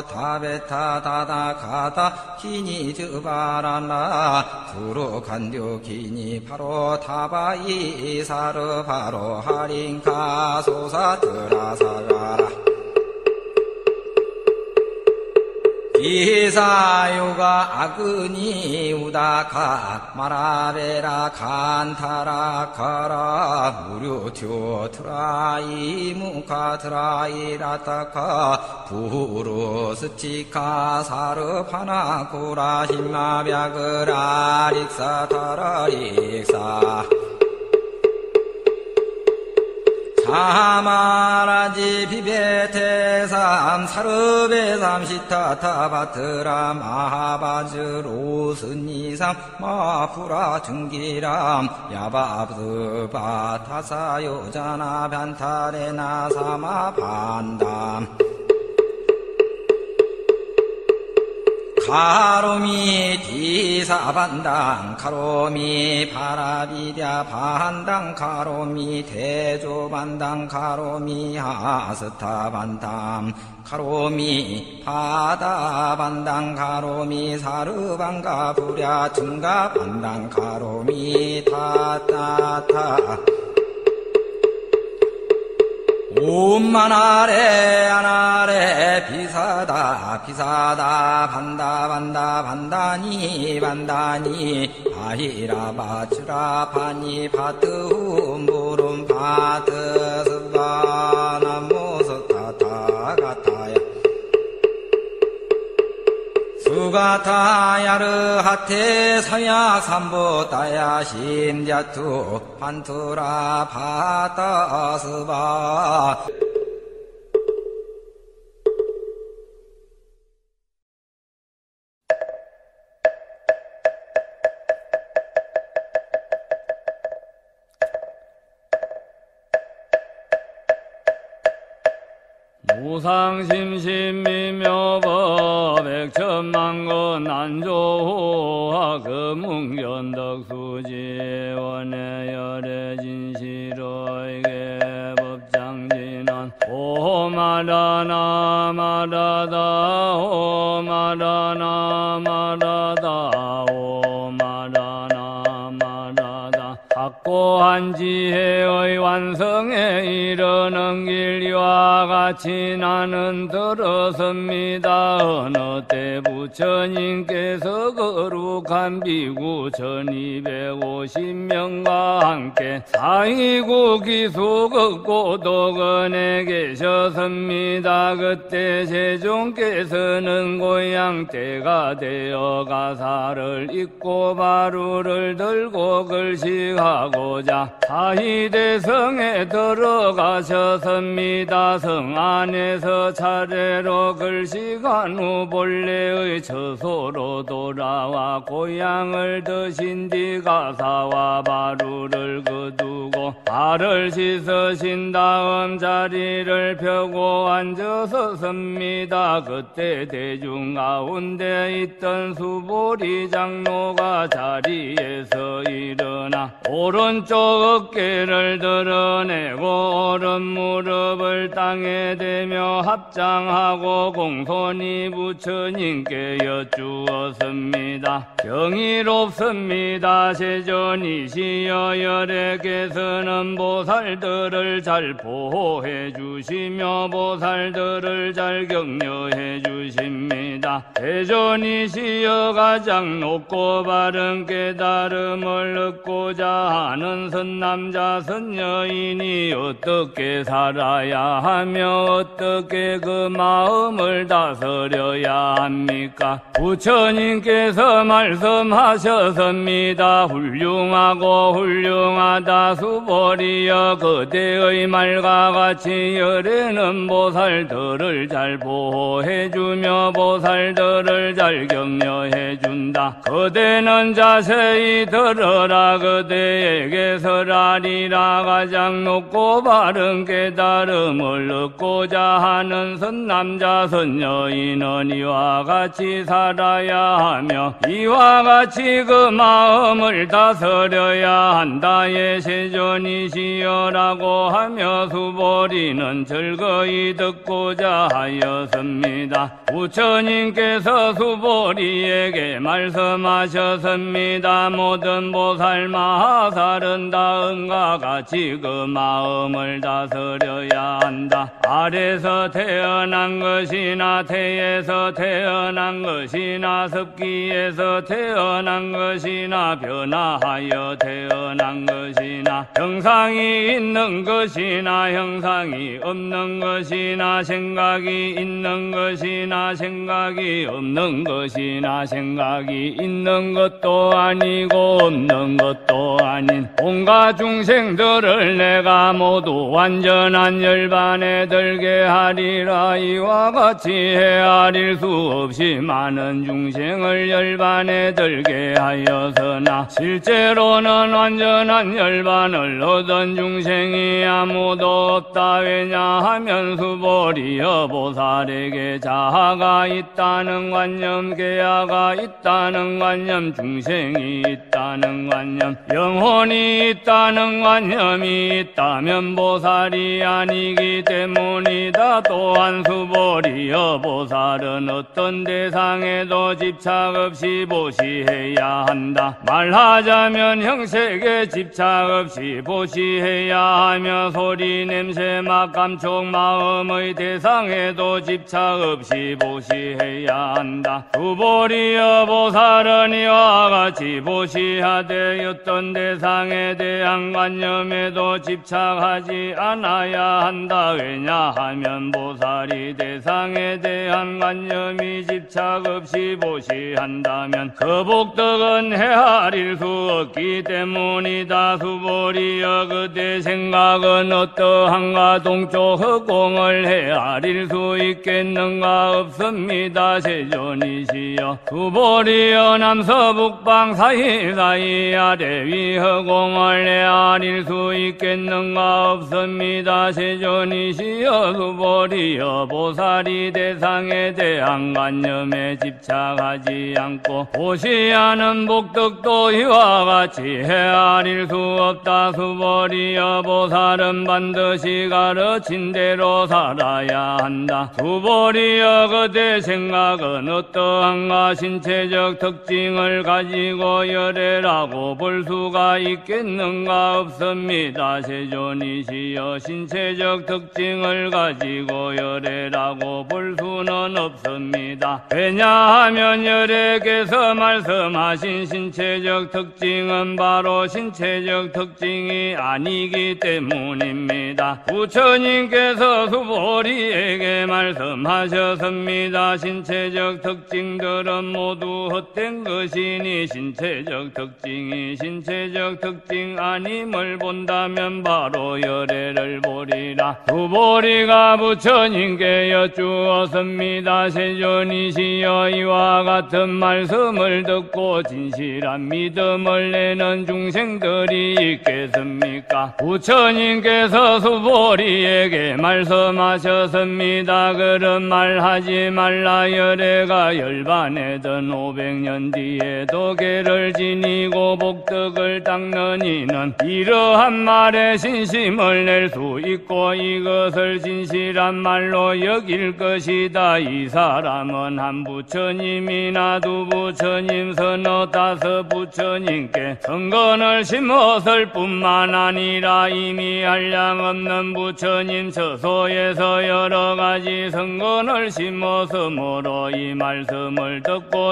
Speaker 2: 부타베타다다가다 기니즈바라나 두루간듀 기니 바로 타바이 사르 바로 하링카 소사드라사가라 이사요가 아그니 우다카 마라베라 칸타라 카라 무류튜 트라이 무카 트라이 라타카 부루스티카 사르파나 고라 힘마비아그라 릭사 타라 릭사 사마라지 비베테삼 사르베삼 시타타바트라 마하바즈 로스니삼 마푸라 중기람 야바브바 타사요자나 변타레나 사마반담 카로미 디사반당 카로미 파라비랴 반당 카로미 대조반당 카로미 하스타반담 카로미 바다반당 카로미 사르반가 부랴 증가반당 카로미 타타타 옴마나레 아나레 비사다 비사다 반다 반다 반다니 반다니 바히라 바츠라 파니 바트 훔부름 바트 스바 나모스타타 가타야 수가타야르 하테 사야 삼보따야 심자투 판투라 파타스바
Speaker 3: 무상심심미묘법 백천만건 난조호하 금웅견덕수지 원해열애진시로에게 법장진한 오마다나 마다다 오마다나 마다다 오마다나 마다다 확고한 지혜의 완성에 이르는 길 이와 같이 나는 들었습니다. 어느 때부터 부처님께서 거룩한 비구 천이백오십 명과 함께 사이구 기수 걷고 도건에 계셨습니다. 그때 세종께서는 고향 때가 되어 가사를 읽고 바루를 들고 글식하고자 사희대성에 들어가셨습니다. 성 안에서 차례로 글식한 후 본래의 처소로 돌아와 고향을 드신 뒤 가사와 바루를 거두고 발을 씻으신 다음 자리를 펴고 앉아서 섭니다. 그때 대중 가운데 있던 수보리 장로가 자리에서 일어나 오른쪽 어깨를 드러내고 오른 무릎을 땅에 대며 합장하고 공손히 부처님께 여쭈었습니다. 경이롭습니다. 세존이시여 열애께서는 보살들을 잘 보호해 주시며 보살들을 잘 격려해 주십니다. 세존이시여 가장 높고 바른 깨달음을 얻고자 하는 선남자 선여인이 어떻게 살아야 하며 어떻게 그 마음을 다스려야 합니까? 부처님께서 말씀하셨습니다. 훌륭하고 훌륭하다 수보리여 그대의 말과 같이 열애는 보살들을 잘 보호해주며 보살들을 잘 격려해준다. 그대는 자세히 들어라. 그대에게서 라리라 가장 높고 바른 깨달음을 얻고자 하는 선남자 선여인은 이와 같이 살아야 하며 이와 같이 그 마음을 다스려야 한다. 예 세존이시여라고 하며 수보리는 즐거이 듣고자 하였습니다. 부처님께서 수보리에게 말씀하셨습니다. 모든 보살 마하살은 다음과 같이 그 마음을 다스려야 한다. 아래서 태어난 것이나 태에서 태어난 것이나 습기에서 태어난 것이나 변화하여 태어난 것이나 형상이 있는 것이나 형상이 없는 것이나 생각이 있는 것이나 생각이 없는 것이나 생각이 있는 것도 아니고 없는 것도 아닌 온갖 중생들을 내가 모두 완전한 열반에 들게 하리라. 이와 같이 헤아릴 수 없이 많은 중생을 열반에 들게 하여서나 실제로는 완전한 열반을 얻은 중생이 아무도 없다. 왜냐하면 수보리여 보살에게 자아가 있다는 관념, 계야가 있다는 관념, 중생이 있다는 관념, 영혼이 있다는 관념이 있다면 보살이 아니기 때문이다. 또한 수보리여 보살은 어떤 대상에도 집착 없이 보시해야 한다. 말하자면 형색에 집착 없이 보시해야 하며 소리 냄새 맛 감촉 마음의 대상에도 집착 없이 보시해야 한다. 수보리여 보살은 이와 같이 보시하되 어떤 대상에 대한 관념에도 집착하지 않아야 한다. 왜냐하면 보살이 대상에 대한 관념이 집착 없이 보시한다면 그 복덕은 헤아릴 수 없기 때문이다. 수보리여 그대 생각은 어떠한가? 동쪽 흑공을 헤아릴 수 있겠는가? 없습니다. 세존이시여 수보리여 남서북방 사이사이 아래 위 흑공을 헤아릴 수 있겠는가? 없습니다. 세존이시여 수보리여 보살이 대상에 대한 관념에 집착하지 않고 보시하는 복덕도 이와 같이 헤아릴 수 없다. 수보리여 보살은 반드시 가르친 대로 살아야 한다. 수보리여 그대 생각은 어떠한가? 신체적 특징을 가지고 열애라고 볼 수가 있겠는가? 없습니다. 세존이시여 신체적 특징을 가지고 열애라고 볼 수는 없습니다. 왜냐하면 열애께서 말씀하신 신체적 특징은 바로 신체적 특징이 아니기 때문입니다. 부처님께서 수보리에게 말씀하셨습니다. 신체적 특징들은 모두 헛된 것이니 신체적 특징이 신체적 특징 아님을 본다면 바로 열애를 보리라. 수보리가 부처님께 여쭈었습니다. 세존이시여 이와 같은 말씀을 듣고 진실한 믿음을 내는 중생들이 있겠습니까? 부처님께서 수보리에게 말씀하셨습니다. 그런 말 하지 말라. 열애가 열반에든 오백 년 뒤에도 개를 지니고 복덕을 닦는 이는 이러한 말에 신심을 낼 수 있고 이것을 진실한 말로 여길 것이다. 이 사람은 한 부처님이나 두 부처님 서너 다섯 부처님께 성건을 심었을 뿐만 아니라 이미 한량없는 부처님 처소에서 여러 가지 성건을 심었으므로 이 말씀을 듣고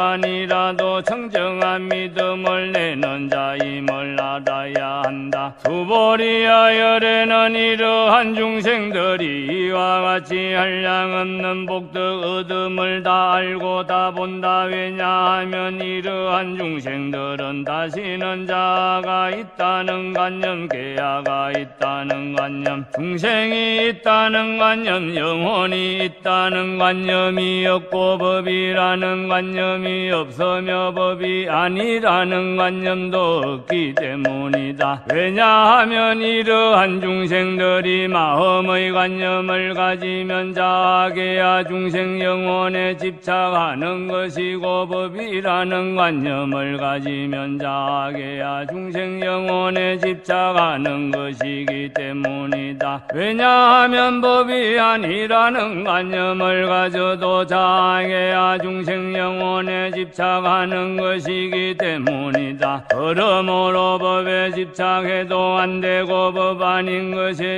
Speaker 3: 잠깐이라도 청정한 믿음을 내는 자임을 알아야 한다. 수보리야 열애는 이러한 중생들이 이와 같이 한량없는 복덕 얻음을 다 알고 다 본다. 왜냐하면 이러한 중생들은 다시는 자아가 있다는 관념, 계야가 있다는 관념, 중생이 있다는 관념, 영혼이 있다는 관념이 없고 법이라는 관념이 없으며 법이 아니라는 관념도 없기 때문이다. 왜냐하면 이러한 중생들이 마음의 관념을 가지면 자아계야 중생 영혼에 집착하는 것이고 법이라는 관념을 가지면 자아계야 중생 영혼에 집착하는 것이기 때문이다. 왜냐하면 법이 아니라는 관념을 가져도 자아계야 중생 영혼에 집착하는 것이기 때문이다. 그러므로 법에 집착해도 안 되고 법 아닌 것에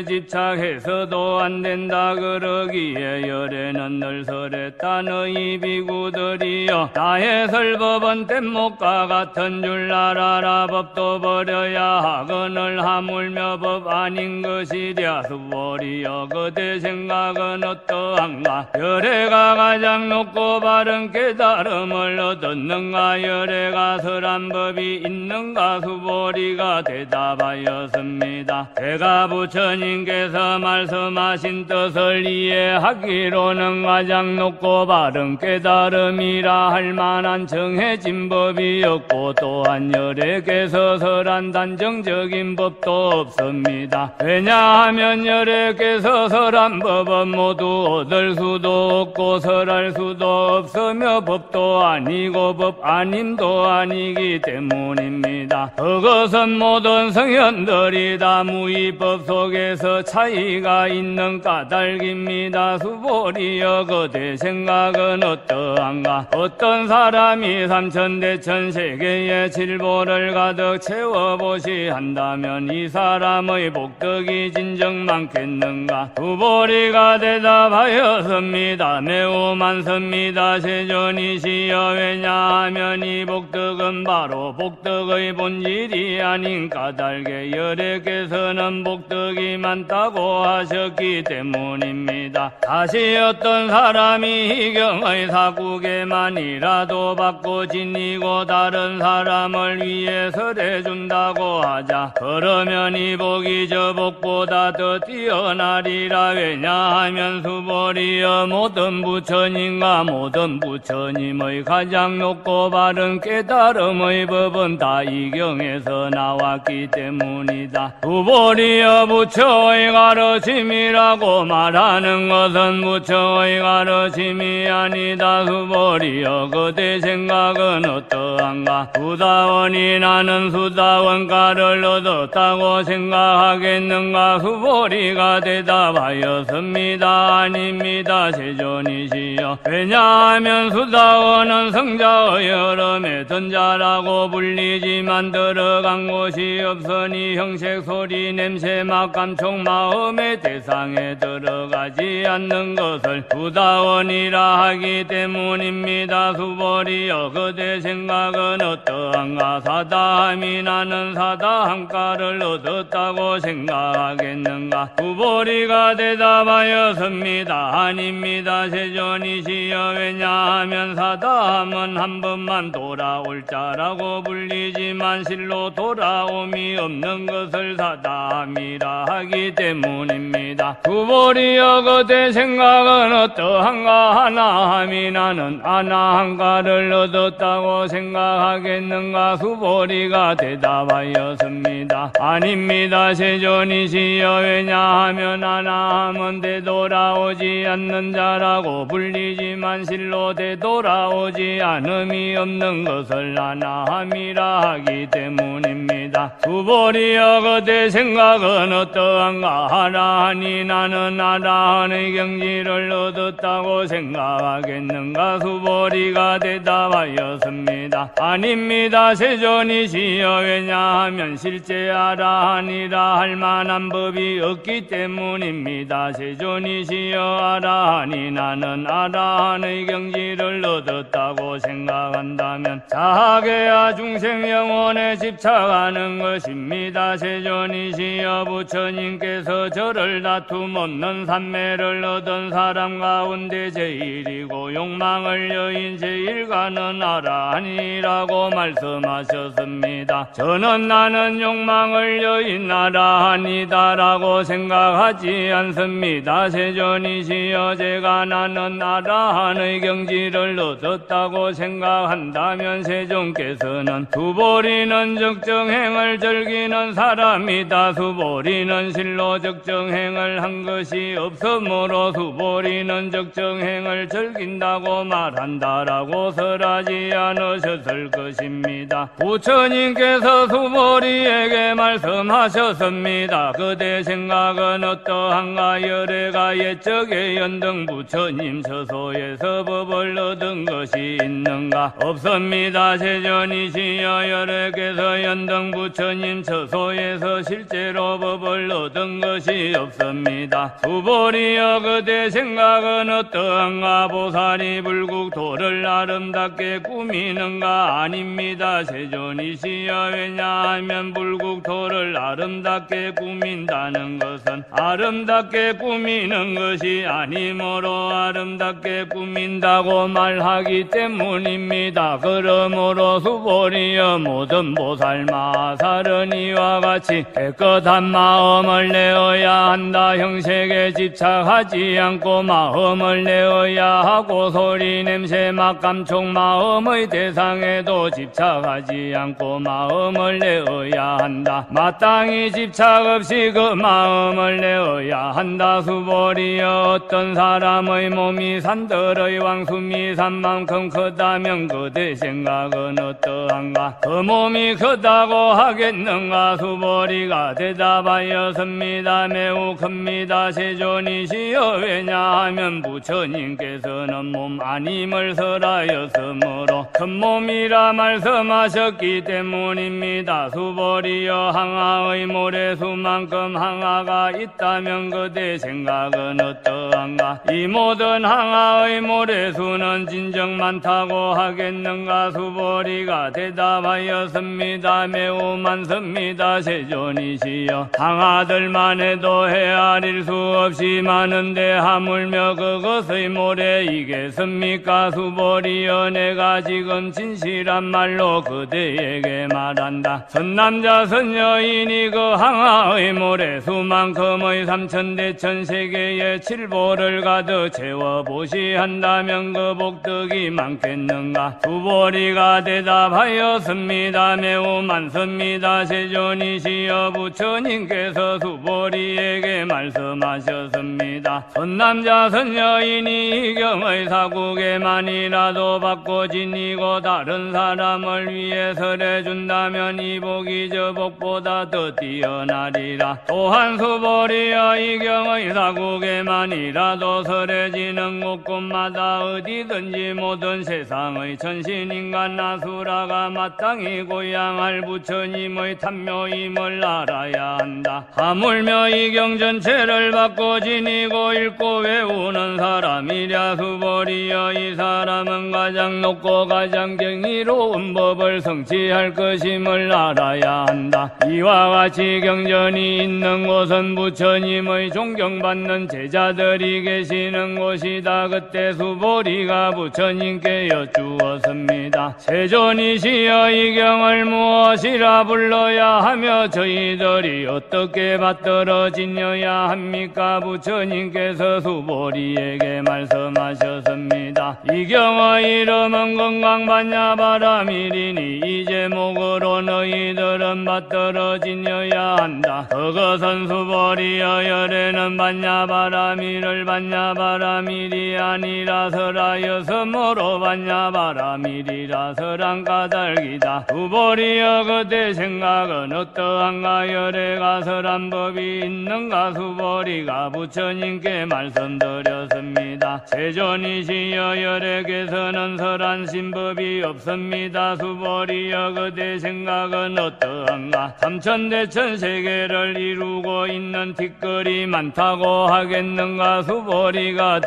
Speaker 3: 집착해서도 안 된다. 그러기에 열애는 늘 설했다. 너희 비구들이여 나의 설법은 뗏목과 같은 줄 알아라. 법도 버려야 하거늘 하물며 법 아닌 것이랴. 수보리여 그대 생각은 어떠한가? 열애가 가장 높고 바른 깨달음을 얻었는가? 열애가 설한 법이 있는가? 수보리가 대답하였습니다. 제가 부처님께서 말씀하신 뜻을 이해하기로는 가장 높고 바른 깨달음이라 할 만한 정해진 법이 없고 또한 열애께서 설한 단정적인 법도 없습니다. 왜냐하면 열애께서 설한 법은 모두 얻을 수도 없고 설할 수도 없으며 법도 아니고 법 아님도 아니기 때문입니다. 그것은 모든 성현들이 다 무의법 속에서 차이가 있는 까닭입니다. 수보리여 그대 생각은 어떠한가? 어떤 사람이 삼천대천 세계의 칠보를 가득 채워보시 한다면 이 사람의 복덕이 진정 많겠는가? 수보리가 대답하였습니다. 매우 많습니다. 세존이시여 왜냐하면 이 복덕은 바로 복덕의 본질이 아닌 까닭에 열애께서는 복덕이 많다고 하셨기 때문입니다. 다시 어떤 사람이 희경의 사국에만이라도 받고 지니고 다른 사람을 위해 설해준다고 하자. 그러면 이 복이 저 복보다 더 뛰어나리라. 왜냐하면 수보리여 모든 부처님과 모든 부처님의 가장 높고 바른 깨달음의 법은 다 이 경에서 나왔기 때문이다. 수보리여 부처의 가르침이라고 말하는 것은 부처의 가르침이 아니다. 수보리여 그대 생각은 어떠한가? 수다원이 나는 수다원가를 얻었다고 생각하겠는가? 수보리가 대답하였습니다. 아닙니다. 세존이시여 왜냐하면 수다원은 성자의 여름에 던자라고 불리지만 들어간 곳이 없으니 형색 소리 냄새 맛 감촉 마음의 대상에 들어가지 않는 것을 수다원이라 하기 때문입니다. 수보리여 그대 생각은 어떠한가? 사다함이 나는 사다함가를 얻었다고 생각하겠는가? 수보리가 대답하였습니다. 아닙니다. 세존이시여 왜냐하면 사다함은 한 번만 돌아올 자라고 불리지만 실로 돌아옴이 없는 것을 사다함이라 하기 때문입니다. 수보리여 그대 생각은 어떠한가? 하나함이 나는 아나함가를 얻었다고 생각하겠는가? 수보리가 대답하였습니다. 아닙니다. 세존이시여 왜냐하면 아나함은 되돌아오지 않는 자라고 불리지만 실로 되돌아오지 않음이 없는 것을 아나함이라 하기 때문입니다. 수보리여 그대 생각은 어떠한가? 하라하니 나는 아라한의 경지를 얻었다고 생각하겠는가? 수보리가 대답하였습니다. 아닙니다. 세존이시여 왜냐하면 실제 아라한이라 할 만한 법이 없기 때문입니다. 세존이시여 아라하니 나는 아라한의 경지를 얻었다고 생각한다면 자하게야 중생 영혼에 집착하는 것입니다. 세존이시여 부처님께서 저를 다툼 없는 삼매를 얻은 사람 가운데 제일이고 욕망을 여인 제일가는 아라한이라고 말씀하셨습니다. 저는 나는 욕망을 여인 아라한이다라고 생각하지 않습니다. 세존이시여 제가 나는 아라한의 경지를 얻었다고 생각한다면 세존께서는 수보리는 적정행을 즐기는 사람이다. 수보리는 실로 적정행을 한 것이 없으므로 수보리는 적정행을 즐긴다고 말한다라고 설하지 않으셨을 것입니다. 부처님께서 수보리에게 말씀하셨습니다. 그대 생각은 어떠한가? 열애가 옛적에 연등 부처님 처소에서 법을 얻은 것이 있는가? 없습니다. 세존이시여 열애께서 연등 부처님 처소에서 실제로 법을 얻은 것이 없습니다. 수보리여 그대 생각은 어떠한가? 보살이 불국 도를 아름답게 꾸미는가? 아닙니다. 세존이시여 왜냐하면 불국 도를 아름답게 꾸민다는 것은 아름답게 꾸미는 것이 아니므로 아름답게 꾸민다고 말하기 때문입니다. 그러므로 수보리여 모든 보살 마살은 이와 같이 깨끗한 마음을 내어야 한다. 형색에 집착하지 않고 마음을 내어야 하고 소리 냄새 맛 감촉 마음의 대상에도 집착하지 않고 마음을 내어야 한다. 마땅히 집착 없이 그 마음을 내어야 한다. 수보리여 어떤 사람의 몸이 산들의 왕숨이 산만큼 크다면 그대 생각은 어떠한가? 그 몸이 크다고 하겠는가? 수보리가 대답하였습니다. 매우 큽니다. 세존이시여 왜냐하면 부처님께서는 몸 아님을 설하였으므로 큰 몸이라 말씀하셨기 때문입니다. 수보리여 항아의 모래수만큼 항아가 있다면 그대 생각은 어떠한가? 이 모든 항아의 모래수는 진정 많다고 하겠는가? 수보리가 대답하였습니다. 매우 많습니다. 세존이시여 항아들만 해도 헤아릴 수 없이 많은데 하물며 그것의 모래이겠습니까? 수보리여 내가 지금 진실한 말로 그대에게 말한다. 선남자 선여인이 그 항아의 모래수만큼의 삼천대천 세계의 칠보를 가득 채워보시 한다면 그 복덕이 많겠는가? 수보리가 대답하였습니다. 매우 많습니다. 세존이시여 부처님께서 수보리에게 말씀하셨습니다. 선남자 선여인이 이 경의 사국에만이라도 받고 지니고 아니고 다른 사람을 위해 설해준다면 이 복이 저 복보다 더 뛰어나리라. 또한 수보리여 이 경의 사국에만이라도 설해지는 곳곳마다 어디든지 모든 세상의 천신인간 나수라가 마땅히 고향할 부처님의 탐묘임을 알아야 한다. 하물며 이 경 전체를 받고 지니고 읽고 외우는 사람이랴 수보리여 이 사람은 가장 높고 가장 경이로운 법을 성취할 것임을 알아야 한다. 이와 같이 경전이 있는 곳은 부처님의 존경받는 제자들이 계시는 곳이다. 그때 수보리가 부처님께 여쭈었습니다. 세존이시여 이 경을 무엇이라 불러야 하며 저희들이 어떻게 받들어지녀야 합니까? 부처님께서 수보리에게 말씀하셨습니다. 이 경의 이름은 건강반야바라밀이니 이 제목으로 너희들은 받들어지녀야 한다. 그것은 수보리여 열에는 반야바라밀을 반야바라밀이 아니라서라여서모로 반야바라밀이라서란 까닭이다. 수보리여 그대 생각은 어떠한가? 열에 가설한 법이 있는가? 수보리가 부처님께 말씀드렸습니다. 세존이시여 열에게서는 설한 신법이 없습니다. 수보리여 그대 생각은 어떠한가? 삼천대천 세계를 이루고 있는 뒷거리 많다고 하겠는가? 수보리가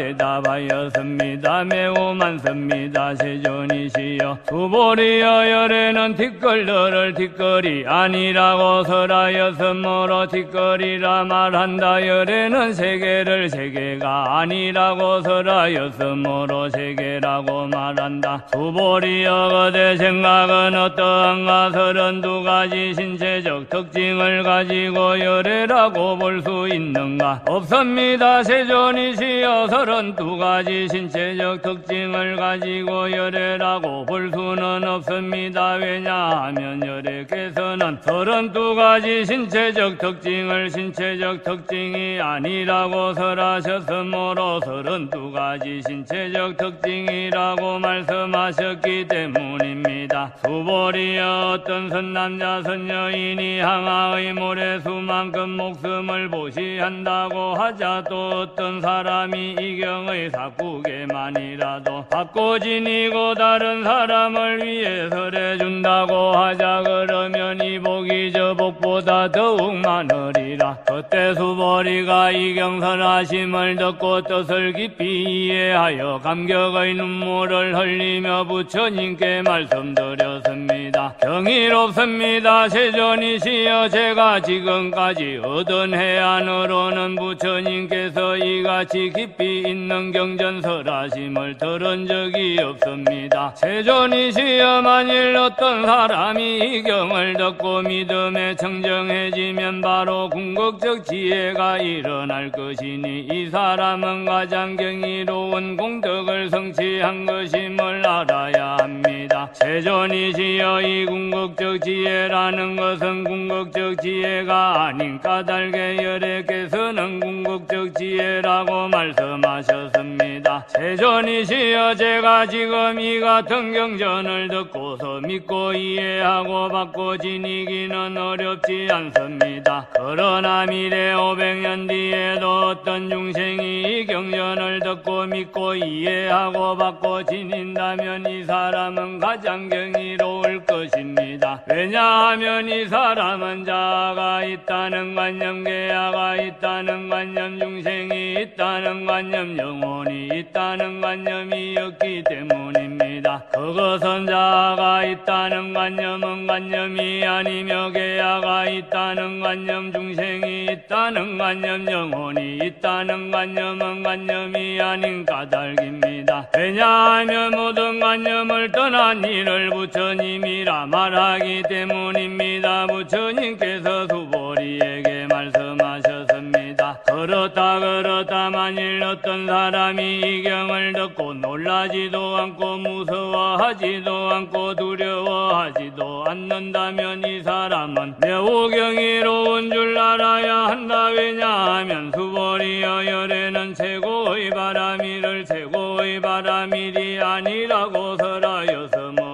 Speaker 3: 대답하였습니다. 매우 많습니다. 세존이시여 수보리여 열에는 뒷걸들을 뒷거리 아니라고 설하였으므로 뒷거리라 말한다. 열에는 세계를 세계가 아니라고 설하였으므로 세계라고 말한다. 수보리여 그대 생각은 어떠한가? 서른두 가지 신체적 특징을 가지고 열애라고 볼 수 있는가? 없습니다. 세존이시여 서른두 가지 신체적 특징을 가지고 열애라고 볼 수는 없습니다. 왜냐하면 열애께서는 서른두 가지 신체적 특징을 신체적 특징이 아니라고 설하셨으므로 서른두 가지 신체적 특징이라고 말씀하셨기 때문입니다. 수보리여 어떤 선남자 선여인이 항아의 모래수만큼 목숨을 보시한다고 하자 또 어떤 사람이 이 경의 사국에만이라도 받고 지니고 다른 사람을 위해 설해준다고 하자 그러면 이 복이 저 복보다 더욱 많으리라. 그때 수보리가 이 경설하심을 듣고 뜻을 깊이 이해하여 감격의 눈물을 흘리며 부처님께 말씀드렸습니다. 경이롭습니다. 세존이시여 제가 지금까지 얻은 해안으로는 부처님께서 이같이 깊이 있는 경전설하심을 들은 적이 없습니다. 세존이시여 만일 어떤 사람이 이 경을 듣고 믿음에 청정해지면 바로 궁극적 지혜가 일어날 것이니 이 사람은 가장 경이로운 공덕을 성취한 것임을 알아야 합니다. 세존이시여 이 궁극적 지혜라는 것은 궁극적 지혜가 아닌 까닭에 열애께서는 궁극적 지혜라고 말씀하셨습니다. 세존이시여 제가 지금 이 같은 경전을 듣고서 믿고 이해하고 받고 지니기는 어렵지 않습니다. 그러나 미래 오백 년 뒤에도 어떤 중생이 이 경전을 듣고 믿고 이해하고 받고 지닌다면 이 사람은 가장 경이로울 것입니다. 왜냐하면 이 사람은 자아가 있다는 관념, 계야가 있다는 관념, 중생이 있다는 관념, 영혼이 있다는 관념이었기 때문입니다. 그것은 자아가 있다는 관념은 관념이 아니며 계야가 있다는 관념, 중생이 있다는 관념, 영혼이 있다는 관념은 관념이 아닌 까닭입니다. 왜냐하면 모든 관념을 떠난 이를 부처님이라 말하기 때문입니다. 부처님께서 수보리에게 말씀하셨습니다. 그렇다 그렇다 만일 어떤 사람이 이 경을 듣고 놀라지도 않고 무서워하지도 않고 두려워하지도 않는다면 이 사람은 매우 경이로운 줄 알아야 한다. 왜냐하면 수보리여 열애는 최고의 바라미를 최고의 바라밀이 아니라고 설하였으므로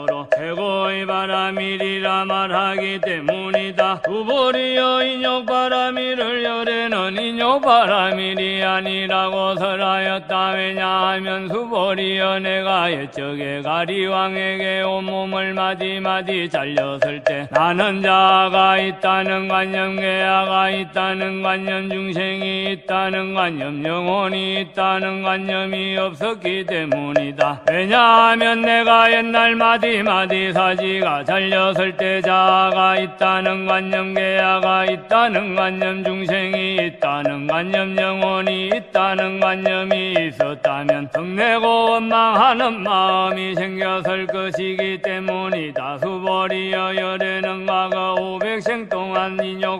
Speaker 3: 해야 미리라 말하기 때문이다. 수보리여 인욕바라미를 열에는 인욕바라밀이 아니라고 설하였다. 왜냐하면 수보리여 내가 옛적에 가리왕에게 온몸을 마디마디 잘렸을 때 나는 자아가 있다는 관념, 계아가 있다는 관념, 중생이 있다는 관념, 영혼이 있다는 관념이 없었기 때문이다. 왜냐하면 내가 옛날 마디마디 사지가 잘렸을 때 자아가 있다는 관념, 계아가 있다는 관념, 중생이 있다는 관념, 영혼이 있다는 관념이 있었다면 성내고 원망하는 마음이 생겼을 것이기 때문이다. 수보리여 열에는 과거 오백생 동안 인욕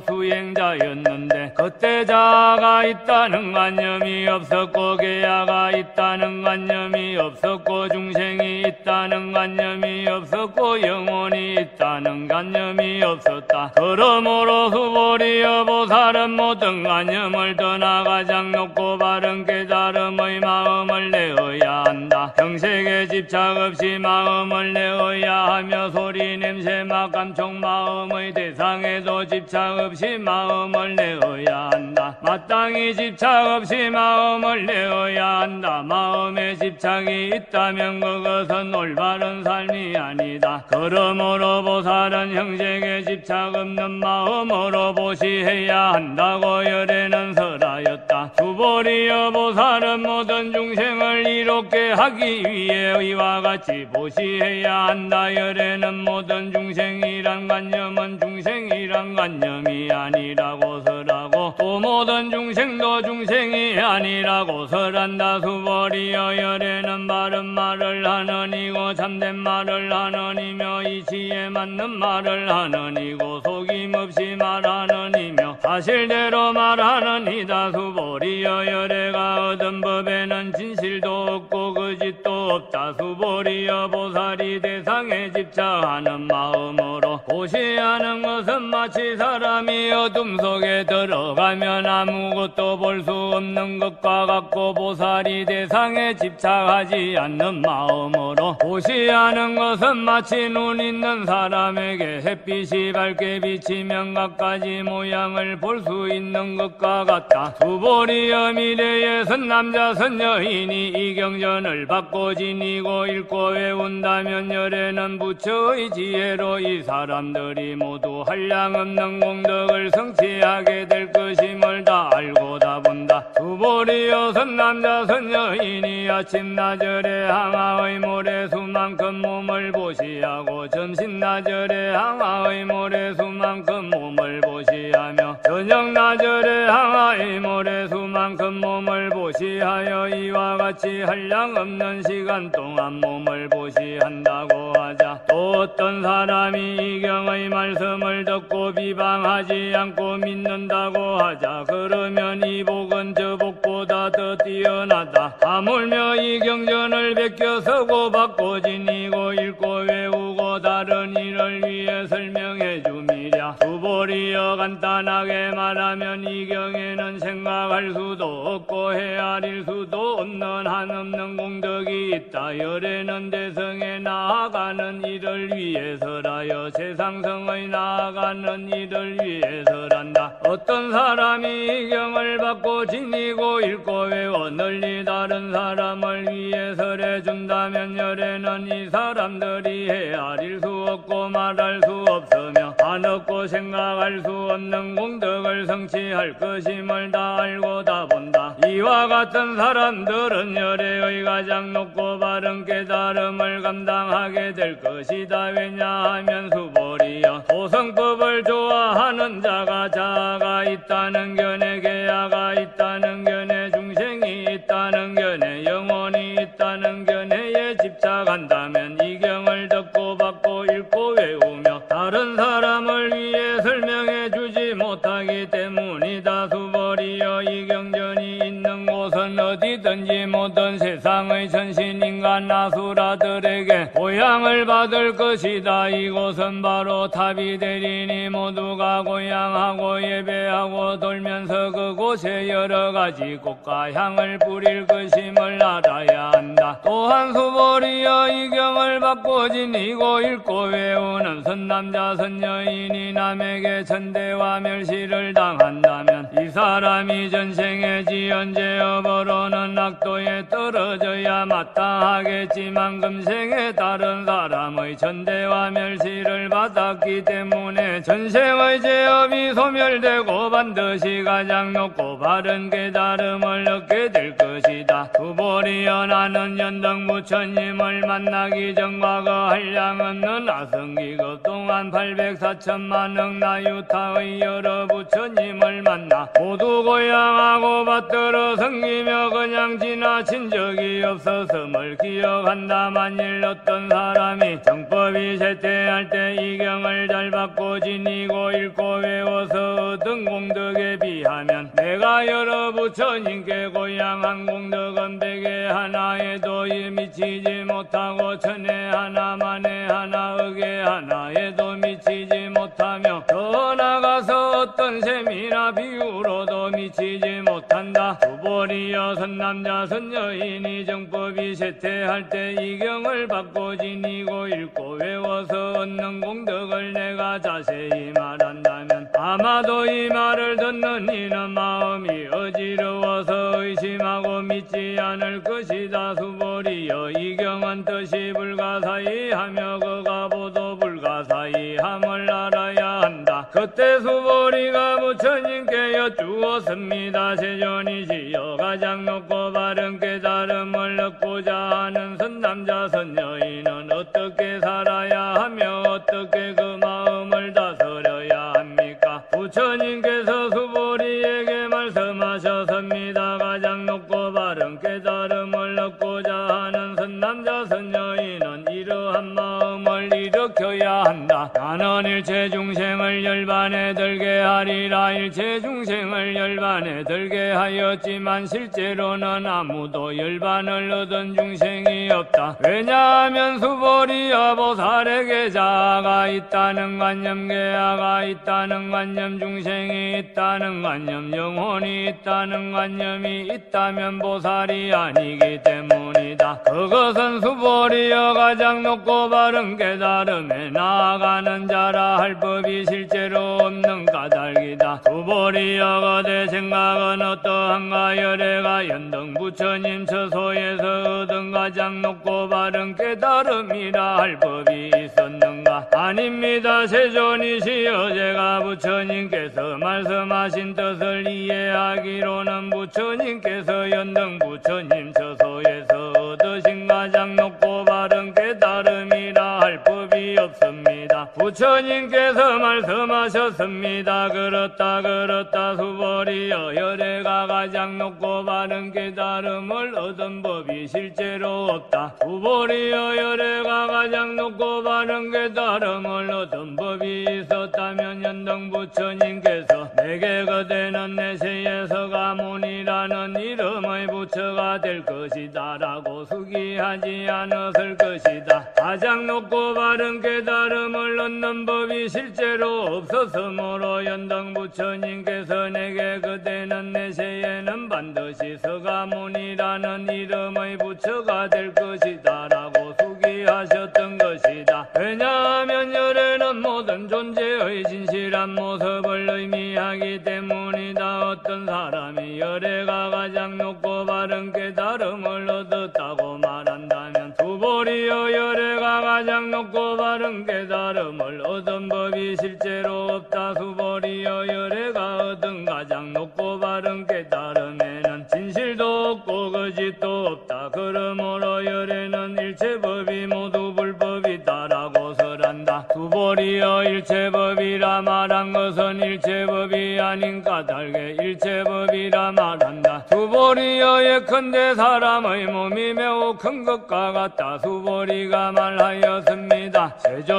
Speaker 3: 수행자였는데 그때 자아가 있다는 관념이 없었고 계아가 있다는 관념이 없었고 중생이 있다는 관념이 없었고 영혼이 있다는 관념이 없었다. 그러므로 수보리여 보살은 모든 관념을 떠나 가장 높고 바른 깨달음의 마음을 내어야 한다. 형색에 집착 없이 마음을 내어야 하며 소리 냄새 맛 감촉 마음의 대상에도 집착 없이 마음을 내어야 한다. 마땅히 집착 없이 마음을 내어야 한다. 마음에 집착이 있다면 그것은 올바른 삶이 아니다. 그러므로 보살은 형색에 집착 없는 마음으로 보시해야 한다고 열에는 설하였다. 수보리여 보살은 모든 중생을 이롭게 하기 위해 이와 같이 보시해야 한다. 열에는 모든 중생이란 관념은 중생이란 관념이 아니라고 설하고 또 모든 중생도 중생이 아니라고 설한다. 수보리여 열에는 바른 말을 하는 이고 참된 말을 하는 이며 이치에 맞는 말을 하는 이고 속임없이 말하는 이며 사실대로 말하는 이다. 수보리여 열애가 얻은 법에는 진실도 없고 거짓도 없다. 수보리여 보살이 대상에 집착하는 마음으로 보시하는 것은 마치 사람이 어둠 속에 들어가면 아무것도 볼 수 없는 것과 같고 보살이 대상에 집착하지 않는 마음으로 보시하는 것은 마치 눈 있는 사람에게 햇빛이 밝게 비치면 갖가지 모양을 볼 수 있는 것과 같다. 수보리여 미래의 선남자 선여인이 이 경전을 받고 지니고 읽고 외운다면 열에는 부처의 지혜로 이 사람들이 모두 한량없는 공덕을 성취하게 될 것임을 다 알고 다 본다. 수보리여 선남자 선여인이 아침나절에 항아의 모래수만큼 몸을 보시하고 점심나절에 항아의 모래수만큼 몸을 보시하며 저녁나절에 항아의 모래수만큼 몸을 보시하여 이와 같이 한량없는 시간 동안 몸을 보시한다고 하자. 또 어떤 사람이 이 경의 말씀을 듣고 비방하지 않고 믿는다고 하자. 그러면 이 복은 저 복보다 더 뛰어나다. 하물며 이 경전을 베껴 서고 받고 지니고 읽고 외우고 다른 일을 위해 설명해 줌이랴. 수보리여 간단하게 말하면 이 경에는 생각할 수도 없고 헤아릴 수도 없는 한없는 공덕이 있다. 열에는 대성에 나아가는 일을 위해서라여 세상성의 나아가는 일을 위해서란다. 어떤 사람이 이 경을 받고 지니고 읽고 외워 널리 다른 사람을 위해 설해준다면 열에는 이 사람들이 헤아릴 수 없고 말할 수 없으며 한없고 생각할 수 없는 공덕을 성취할 것임을 다 알고 다 본다. 이와 같은 사람들은 열애의 가장 높고 바른 깨달음을 감당하게 될 것이다. 왜냐하면 수보리여 도성법을 좋아하는 자가 자아가 있다는 견해, 계아가 있다는 견해, 중생이 있다는 견해, 영혼이 있다는 견해에 집착한다면 이 경을 듣고 받고 읽고 외우며 다른 사람을 위해 설명해 주지 못하기 때문이다. 수보리여 이 경전이 있는 곳은 어디든지 모든 세상의 전신인간 아수라들에게 보양을 받 모두가 될 것이다. 이곳은 바로 탑이 되리니 모두가 고향하고 예배하고 돌면서 그곳에 여러가지 꽃과 향을 뿌릴 것임을 알아야 한다. 또한 수보리여 이 경을 받고 지니고 읽고 외우는 선남자 선여인이 남에게 천대와 멸시를 당한다면 이 사람이 전생에 지은 죄업으로는 악도에 떨어져야 마땅하겠지만 금생에 다른 사람의 천대와 멸시를 받았기 때문에 전생의 죄업이 소멸되고 반드시 가장 높고 바른 깨달음을 얻게 될 것이다. 수보리여 나는 연등 부처님을 만나기 전과 그 한량없는 아성기급 동안 팔백사천만억 나유타의 여러 부처님을 만나 모두 고향하고 받들어 섬기며 그냥 지나친 적이 없었음을 기억한다. 만일 어떤 사람이 정법이 쇠퇴할 때 이 경을 잘 받고 지니고 읽고 외워서 얻은 공덕에 비하면 내가 여러 부처님께 고향한 공덕은 백에 하나에도 미치지 못하고 천에 하나 만에 하나 억에 하나에도 미치지 못하며 더 나가서 어떤 셈이나 비유로도 미치지 못한다. 수보리여 선남자 선여인이 정법이 쇠퇴할 때 이 경을 받고 지니고 읽고 외워서 얻는 공덕을 내가 자세히 말한다면 아마도 이 말을 듣는 이는 마음이 어지러워서 의심하고 믿지 않을 것이다. 수보리여 이 경은 뜻이 불가사의하며 그가 보도 불가사의함을 알아야 한다. 그때 수보리가 부처님께 여쭈었습니다. 세존이시여 가장 높고 바른 깨달음을 얻고자 하는 선남자 선여인은 어떻게 살아야 하며 어떻게 그 마음을 다스려야 합니까? 부처님께서 수보리에게 말씀하셨습니다. 가장 높고 바른 깨달음을 얻고자 하는 선남자 선여인은 이러한 마음을 일으켜야 한다. 나는 일체 중생을 열반에 들게 하리라. 일체 중생을 열반에 들게 하였지만 실제로는 아무도 열반을 얻은 중생이 없다. 왜냐하면 수보리여 보살에게 자아가 있다는 관념, 계아가 있다는 관념, 중생이 있다는 관념, 영혼이 있다는 관념이 있다면 보살이 아니기 때문이다. 그것은 수보리여 가장 높고 바른 깨달음에 나아가는 자라 할 법이 실제로 없는 까닭이다. 수보리여 거대 생각은 어떠한가? 열애가 연등 부처님 처소에서 얻은 가장 높고 바른 깨달음이라 할 법이 있었는가? 아닙니다. 세존이시여 제가 부처님께서 말씀하신 뜻을 이해하기로는 부처님께서 연등 부처님 처소에서 얻으신 가장 높고 바른 깨달음이라 할 법이 없습니다. 부처님께서 말씀하셨습니다. 그렇다 그렇다 수보리여 열애가 가장 높고 바른 깨달음을 얻은 법이 실제로 없다. 수보리여 열애가 가장 높고 바른 깨달음을 얻은 법이 있었다면 연등 부처님께서 내게 그대는 내세에서 가문이라는 이름의 부처가 될 것이다 라고 수기하지 않았을 것이다. 가장 높고 바른 깨달음을 얻는 법이 실제로 없었으므로 연등 부처님께서 내게 그대는 내세에는 반드시 서가문이라는 이름의 부처가 될 것이다 라고 수기하셨던 것이다. 왜냐하면 열애는 모든 존재의 진실한 모습을 의미하기 때문이다. 어떤 사람이 열애가 가장 높고 바른 깨달음을 얻었다고 말한다면 수보리여 열애가 가장 높고 바른 깨달음을 얻은 법이 실제로 없다. 수보리여 열애가 얻은 가장 높고 바른 깨달음에는 진실도 없고 거짓도 없다. 그러므로 열애는 일체법이 모두 불법이다라고 설한다. 수보리여 일체법이라 말한 것은 일체법이 아닌 까닭에 일체법이라 말한다. 수보리여 예컨대 사람의 몸이 매우 큰 것과 같다. 수보리가 말하였습니다.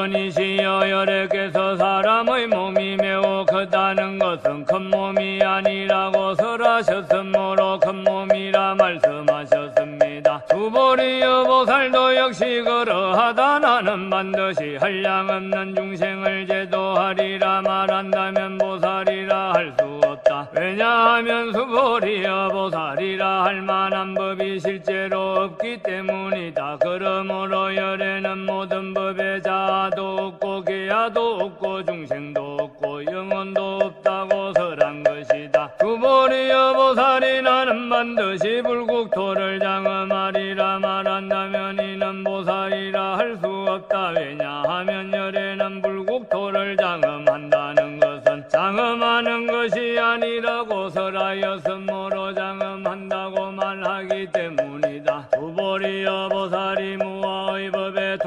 Speaker 3: 세존이시여 열애께서 사람의 몸이 매우 크다는 것은 큰 몸이 아니라고 설하셨으므로 큰 몸이라 말씀하셨습니다. 수보리여 보살도 역시 그러하다나 나는 반드시 한량없는 중생을 제도하리라 말한다면 보살이라 할 수 없다. 왜냐하면 수보리여 보살이라 할 만한 법이 실제로 없기 때문이다. 그러므로 열에는 모든 법에 자아도 없고 계야도 없고 중생도 없고 영혼도 없다고 설한 것이다. 수보리여 보살이 나는 반드시 불국토를 장엄하리라 말한다면 이는 보살이라 할 수 없다. 왜냐하면 열에는 불국토를 장엄한다는 것은 장엄하는 것이 아니라고 설하여서 뭐로 장엄한다고 말하기 때문이다. 수보리여 보살이 무아의 법에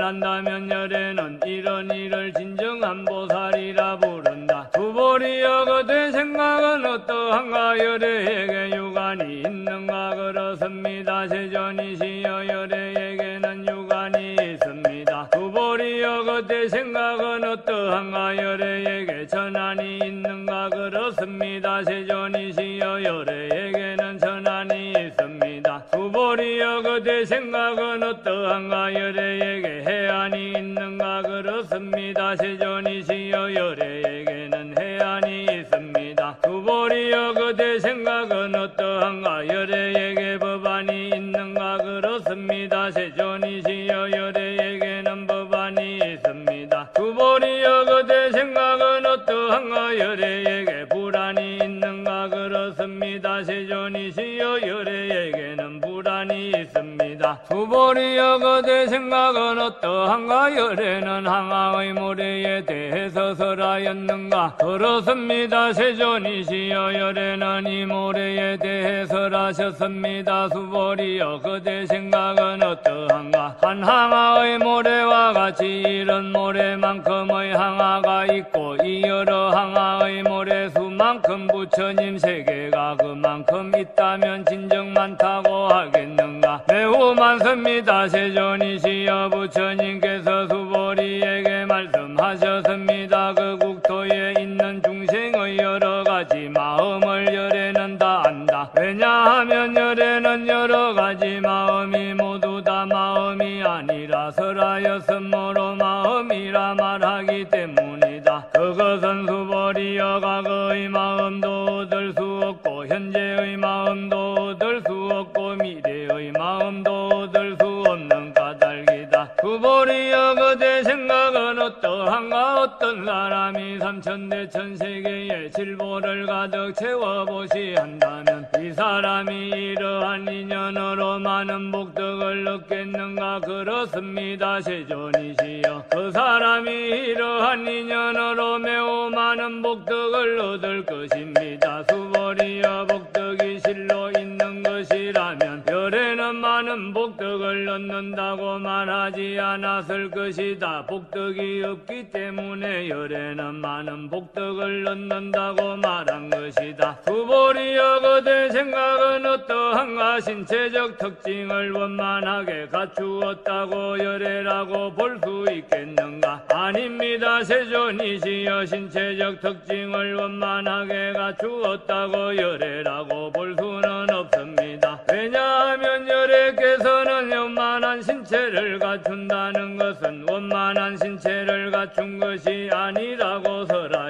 Speaker 3: 통달한다면 열에는 이런 일을 진정한 보살이라 부른다. 수보리여 그대 생각은 어떠한가 열애에게 유관이 있는가 그렇습니다. 세존이시여 열애에게는 유관이 있습니다. 수보리여 그대 생각은 어떠한가 열애에게 전환이 있는가 그렇습니다. 세존이시여 열애에게는 전환이 있습니다. 수보리여 그대 생각은 어떠한가 열애에게 해안이 있는가 그렇습니다. 세존이시여 열애에게는 해안이 있습니다. 수보리여 그대 생각은 어떠한가 열애에게 법안이 있는가 그렇습니다. 세존이시여 열애에게는 법안이 있습니다. 수보리여 그대 생각은 어떠한가 열애에게 불안이 있는가 그렇습니다. 세존이시여 열애에게는 불안이 있습니다. 수보리여 그대 생각은 어떠한가 열애는 항아의 모래에 대해서 설하였는가 그렇습니다. 세존이시여 열애는 이 모래에 대해 설하셨습니다. 수보리여 그대 생각은 어떠한가 한 항아의 모래와 같이 이런 모래만큼의 항아가 있고 이 여러 항아의 모래수만큼 부처님 세계가 그만큼 있다면 진정 많다고 하겠는가. 매우 많습니다. 세존이시여 부처님께서 수보리에게 말씀하셨습니다. 그 국토에 있는 중생의 여러 가지 마음을 열애는 다 안다. 왜냐하면 열애는 여러 가지 마음이 모두 다 마음이 아니라 설하였으므로 마음이라 말하기 때문이다. 그것은 수보리여 과거의 마음도 얻을 수 없고 현재의 마음도 얻을 수 없고 미래의 마음도 얻을 수 없는 까닭이다. 수보리여 그대 생각은 어떠한가 어떤 사람이 삼천대천세계의 질보를 가득 채워보시 한다면 이 사람이 이러한 인연으로 많은 복덕을 얻겠는가 그렇습니다. 세존이시여 그 사람이 이러한 인연으로 매우 많은 복덕을 얻을 것입니다. 수보리여 복덕이 실로 있는 것이라면 열애는 많은 복덕을 얻는다고 말하지 않았을 것이다. 복덕이 없기 때문에 열애는 많은 복덕을 얻는다고 말한 것이다. 수보리여 그대 생각은 어떠한가 신체적 특징을 원만하게 갖추었다고 열애라고 볼 수 있겠는가. 아닙니다. 세존이시여 신체적 특징을 원만하게 갖추었다고 열애라고 볼 수는 없습니다. 왜냐하면 열애께서는 원만한 신체를 갖춘다는 것은 원만한 신체를 갖춘 것이 아니라고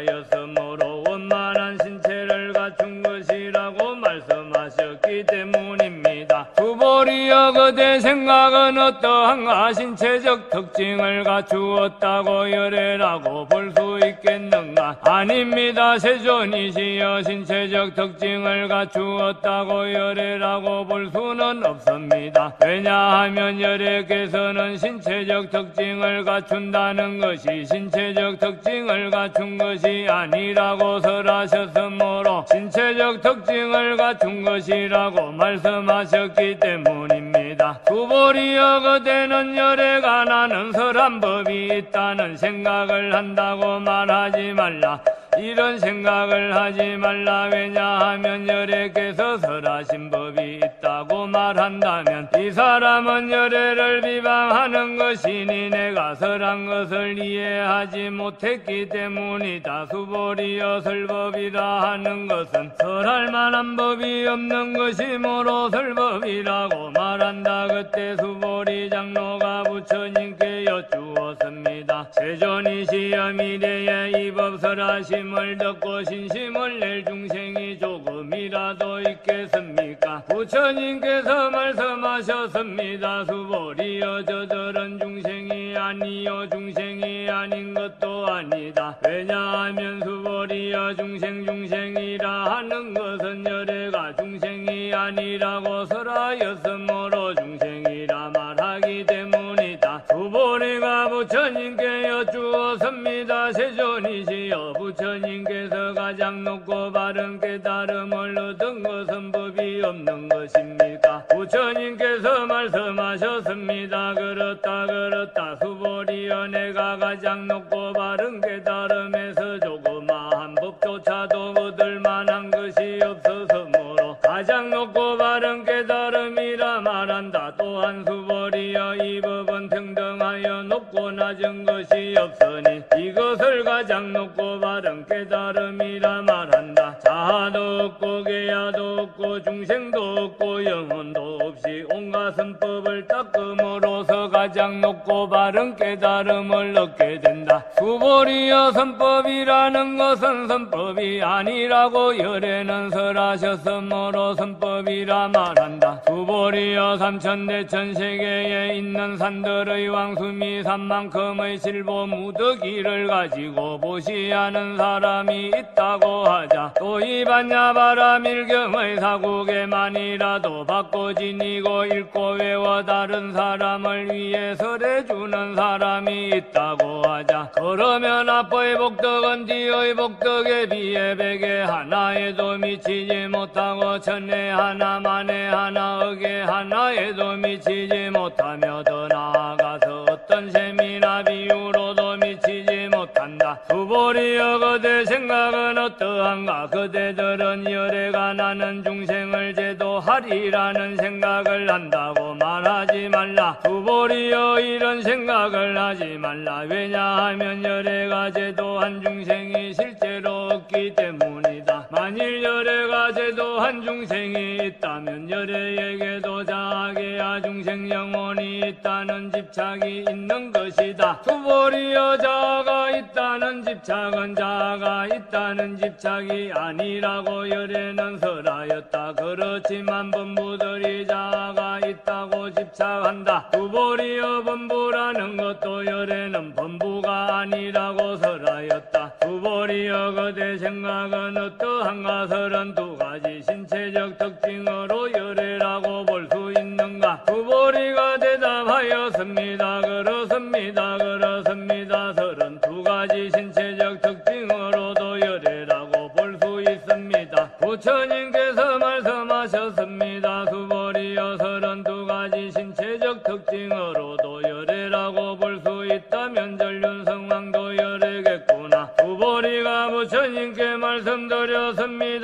Speaker 3: 설하였으므로 원만한 신체를 갖춘 것이라고 말씀하셨기 때문입니다. 수보리여 그대 생각은 어떠한가 신체적 특징을 갖추었다고 열애라고 볼 수 있겠는가. 아닙니다. 세존이시여 신체적 특징을 갖추었다고 열애라고 볼 수는 없습니다. 왜냐하면 열애께서는 신체적 특징을 갖춘다는 것이 신체적 특징을 갖춘 것이 아니라고 설하셨으므로 신체적 특징을 갖춘 것이라고 말씀하셨기 때문입니다. 수보리여 그대는 열애가 나는 설한 법이 있다는 생각을 한다고 말하지 말라. 이런 생각을 하지 말라. 왜냐하면 열애께서 설하신 법이 있다고 말 말한다면 이 사람은 열애를 비방하는 것이니 내가 설한 것을 이해하지 못했기 때문이다. 수보리여 설법이라 하는 것은 설할 만한 법이 없는 것이므로 설법이라고 말한다. 그때 수보리 장로가 부처님께 여쭈었습니다. 세존이 시험이래에 이 법 설하심을 듣고 신심을 낼 중생이 조금이라도 있겠습니까? 부처님께서 말씀하셨습니다. 수보리여 저들은 중생이 아니요 중생이 아닌 것도 아니다. 왜냐하면 수보리여 중생 중생이라 하는 것은 열애가 중생이 아니라고 설하였으므로 중생이라 말하기 때문이다. 수보리가 부처님께 여쭈었습니다. 세존이시여 부처님께서 가장 높고 바른 깨달음을 얻은 것은 법이 없는 것입니까? 부처님께서 말씀하셨습니다. 그렇다 그렇다. 수보리여 내가 가장 높고 바른 깨달음에서 조그마한 법조차도 얻을 만한 것이 없어서므로 가장 높고 바른 깨달음이라 말한다. 또한 수보리여 이 법은 평등하여 높고 낮은 것이 없으니 이것을 가장 높고 바른 깨달음이라 말한다. 자아도 없고 계야도 없고 중생도 없고 영혼도 없이 온갖 선법을 닦음으로써 가장 높고 바른 깨달음을 얻게 된다. 수보리여 선법이라는 것은 선법이 아니라고 열애는 설하셨으므로 선법이라 말한다. 수보리여 삼천대천 세계에 있는 산들의 왕수미 산만큼의 실보 무더기를 가지고 보시하는 사람이 있다고 하자 또 이 반야바라 밀경의 사국에만이라도 받고 지니고 읽고 외워 다른 사람을 위해 설해주는 사람이 있다고 하자 그러면 앞의 복덕은 뒤의 복덕에 비해 백에 하나에도 미치지 못하고 천에 하나 만에 하나 억에 하나에도 미치지 못하며 더 나아가서 어떤 셈이나 비유로도 미치지 못한다. 수보리여 그대 생각은 어떠한가? 그대들은 열애가 나는 중생을 제도하리라는 생각을 한다고 말하지 말라. 수보리여 이런 생각을 하지 말라. 왜냐하면 열애가 제도한 중생이 실제로 없기 때문이다. 만일 열애가 제도한 중생이 있다면 열애에게도 자아계야 중생 영혼이 있다는 집착이 있는 것이다. 수보리여 자아가 있다는 집착은 자아가 있다는 집착이 아니라고 열애는 설하였다. 그렇지만 범부들이 자아가 있다고 집착한다. 수보리여 범부라는 것도 열애는 범부가 아니라고 설하였다. 수보리여 그대 생각은 어떠한가? 서른두 가지 신체적 특징으로 열애라고 볼 수 있는가? 수보리가 대답하였습니다. 그렇습니다. 그렇습니다. 서른두 가지 신체적 특징으로도 열애라고 볼 수 있습니다. 부처님께서 말씀하셨습니다. 수보리여 서른두 가지 신체적 특징으로도 열애라고 볼 수 있다면 전륜성왕도 열애겠구나. 수보리가 부처님께 말씀드렸습니다.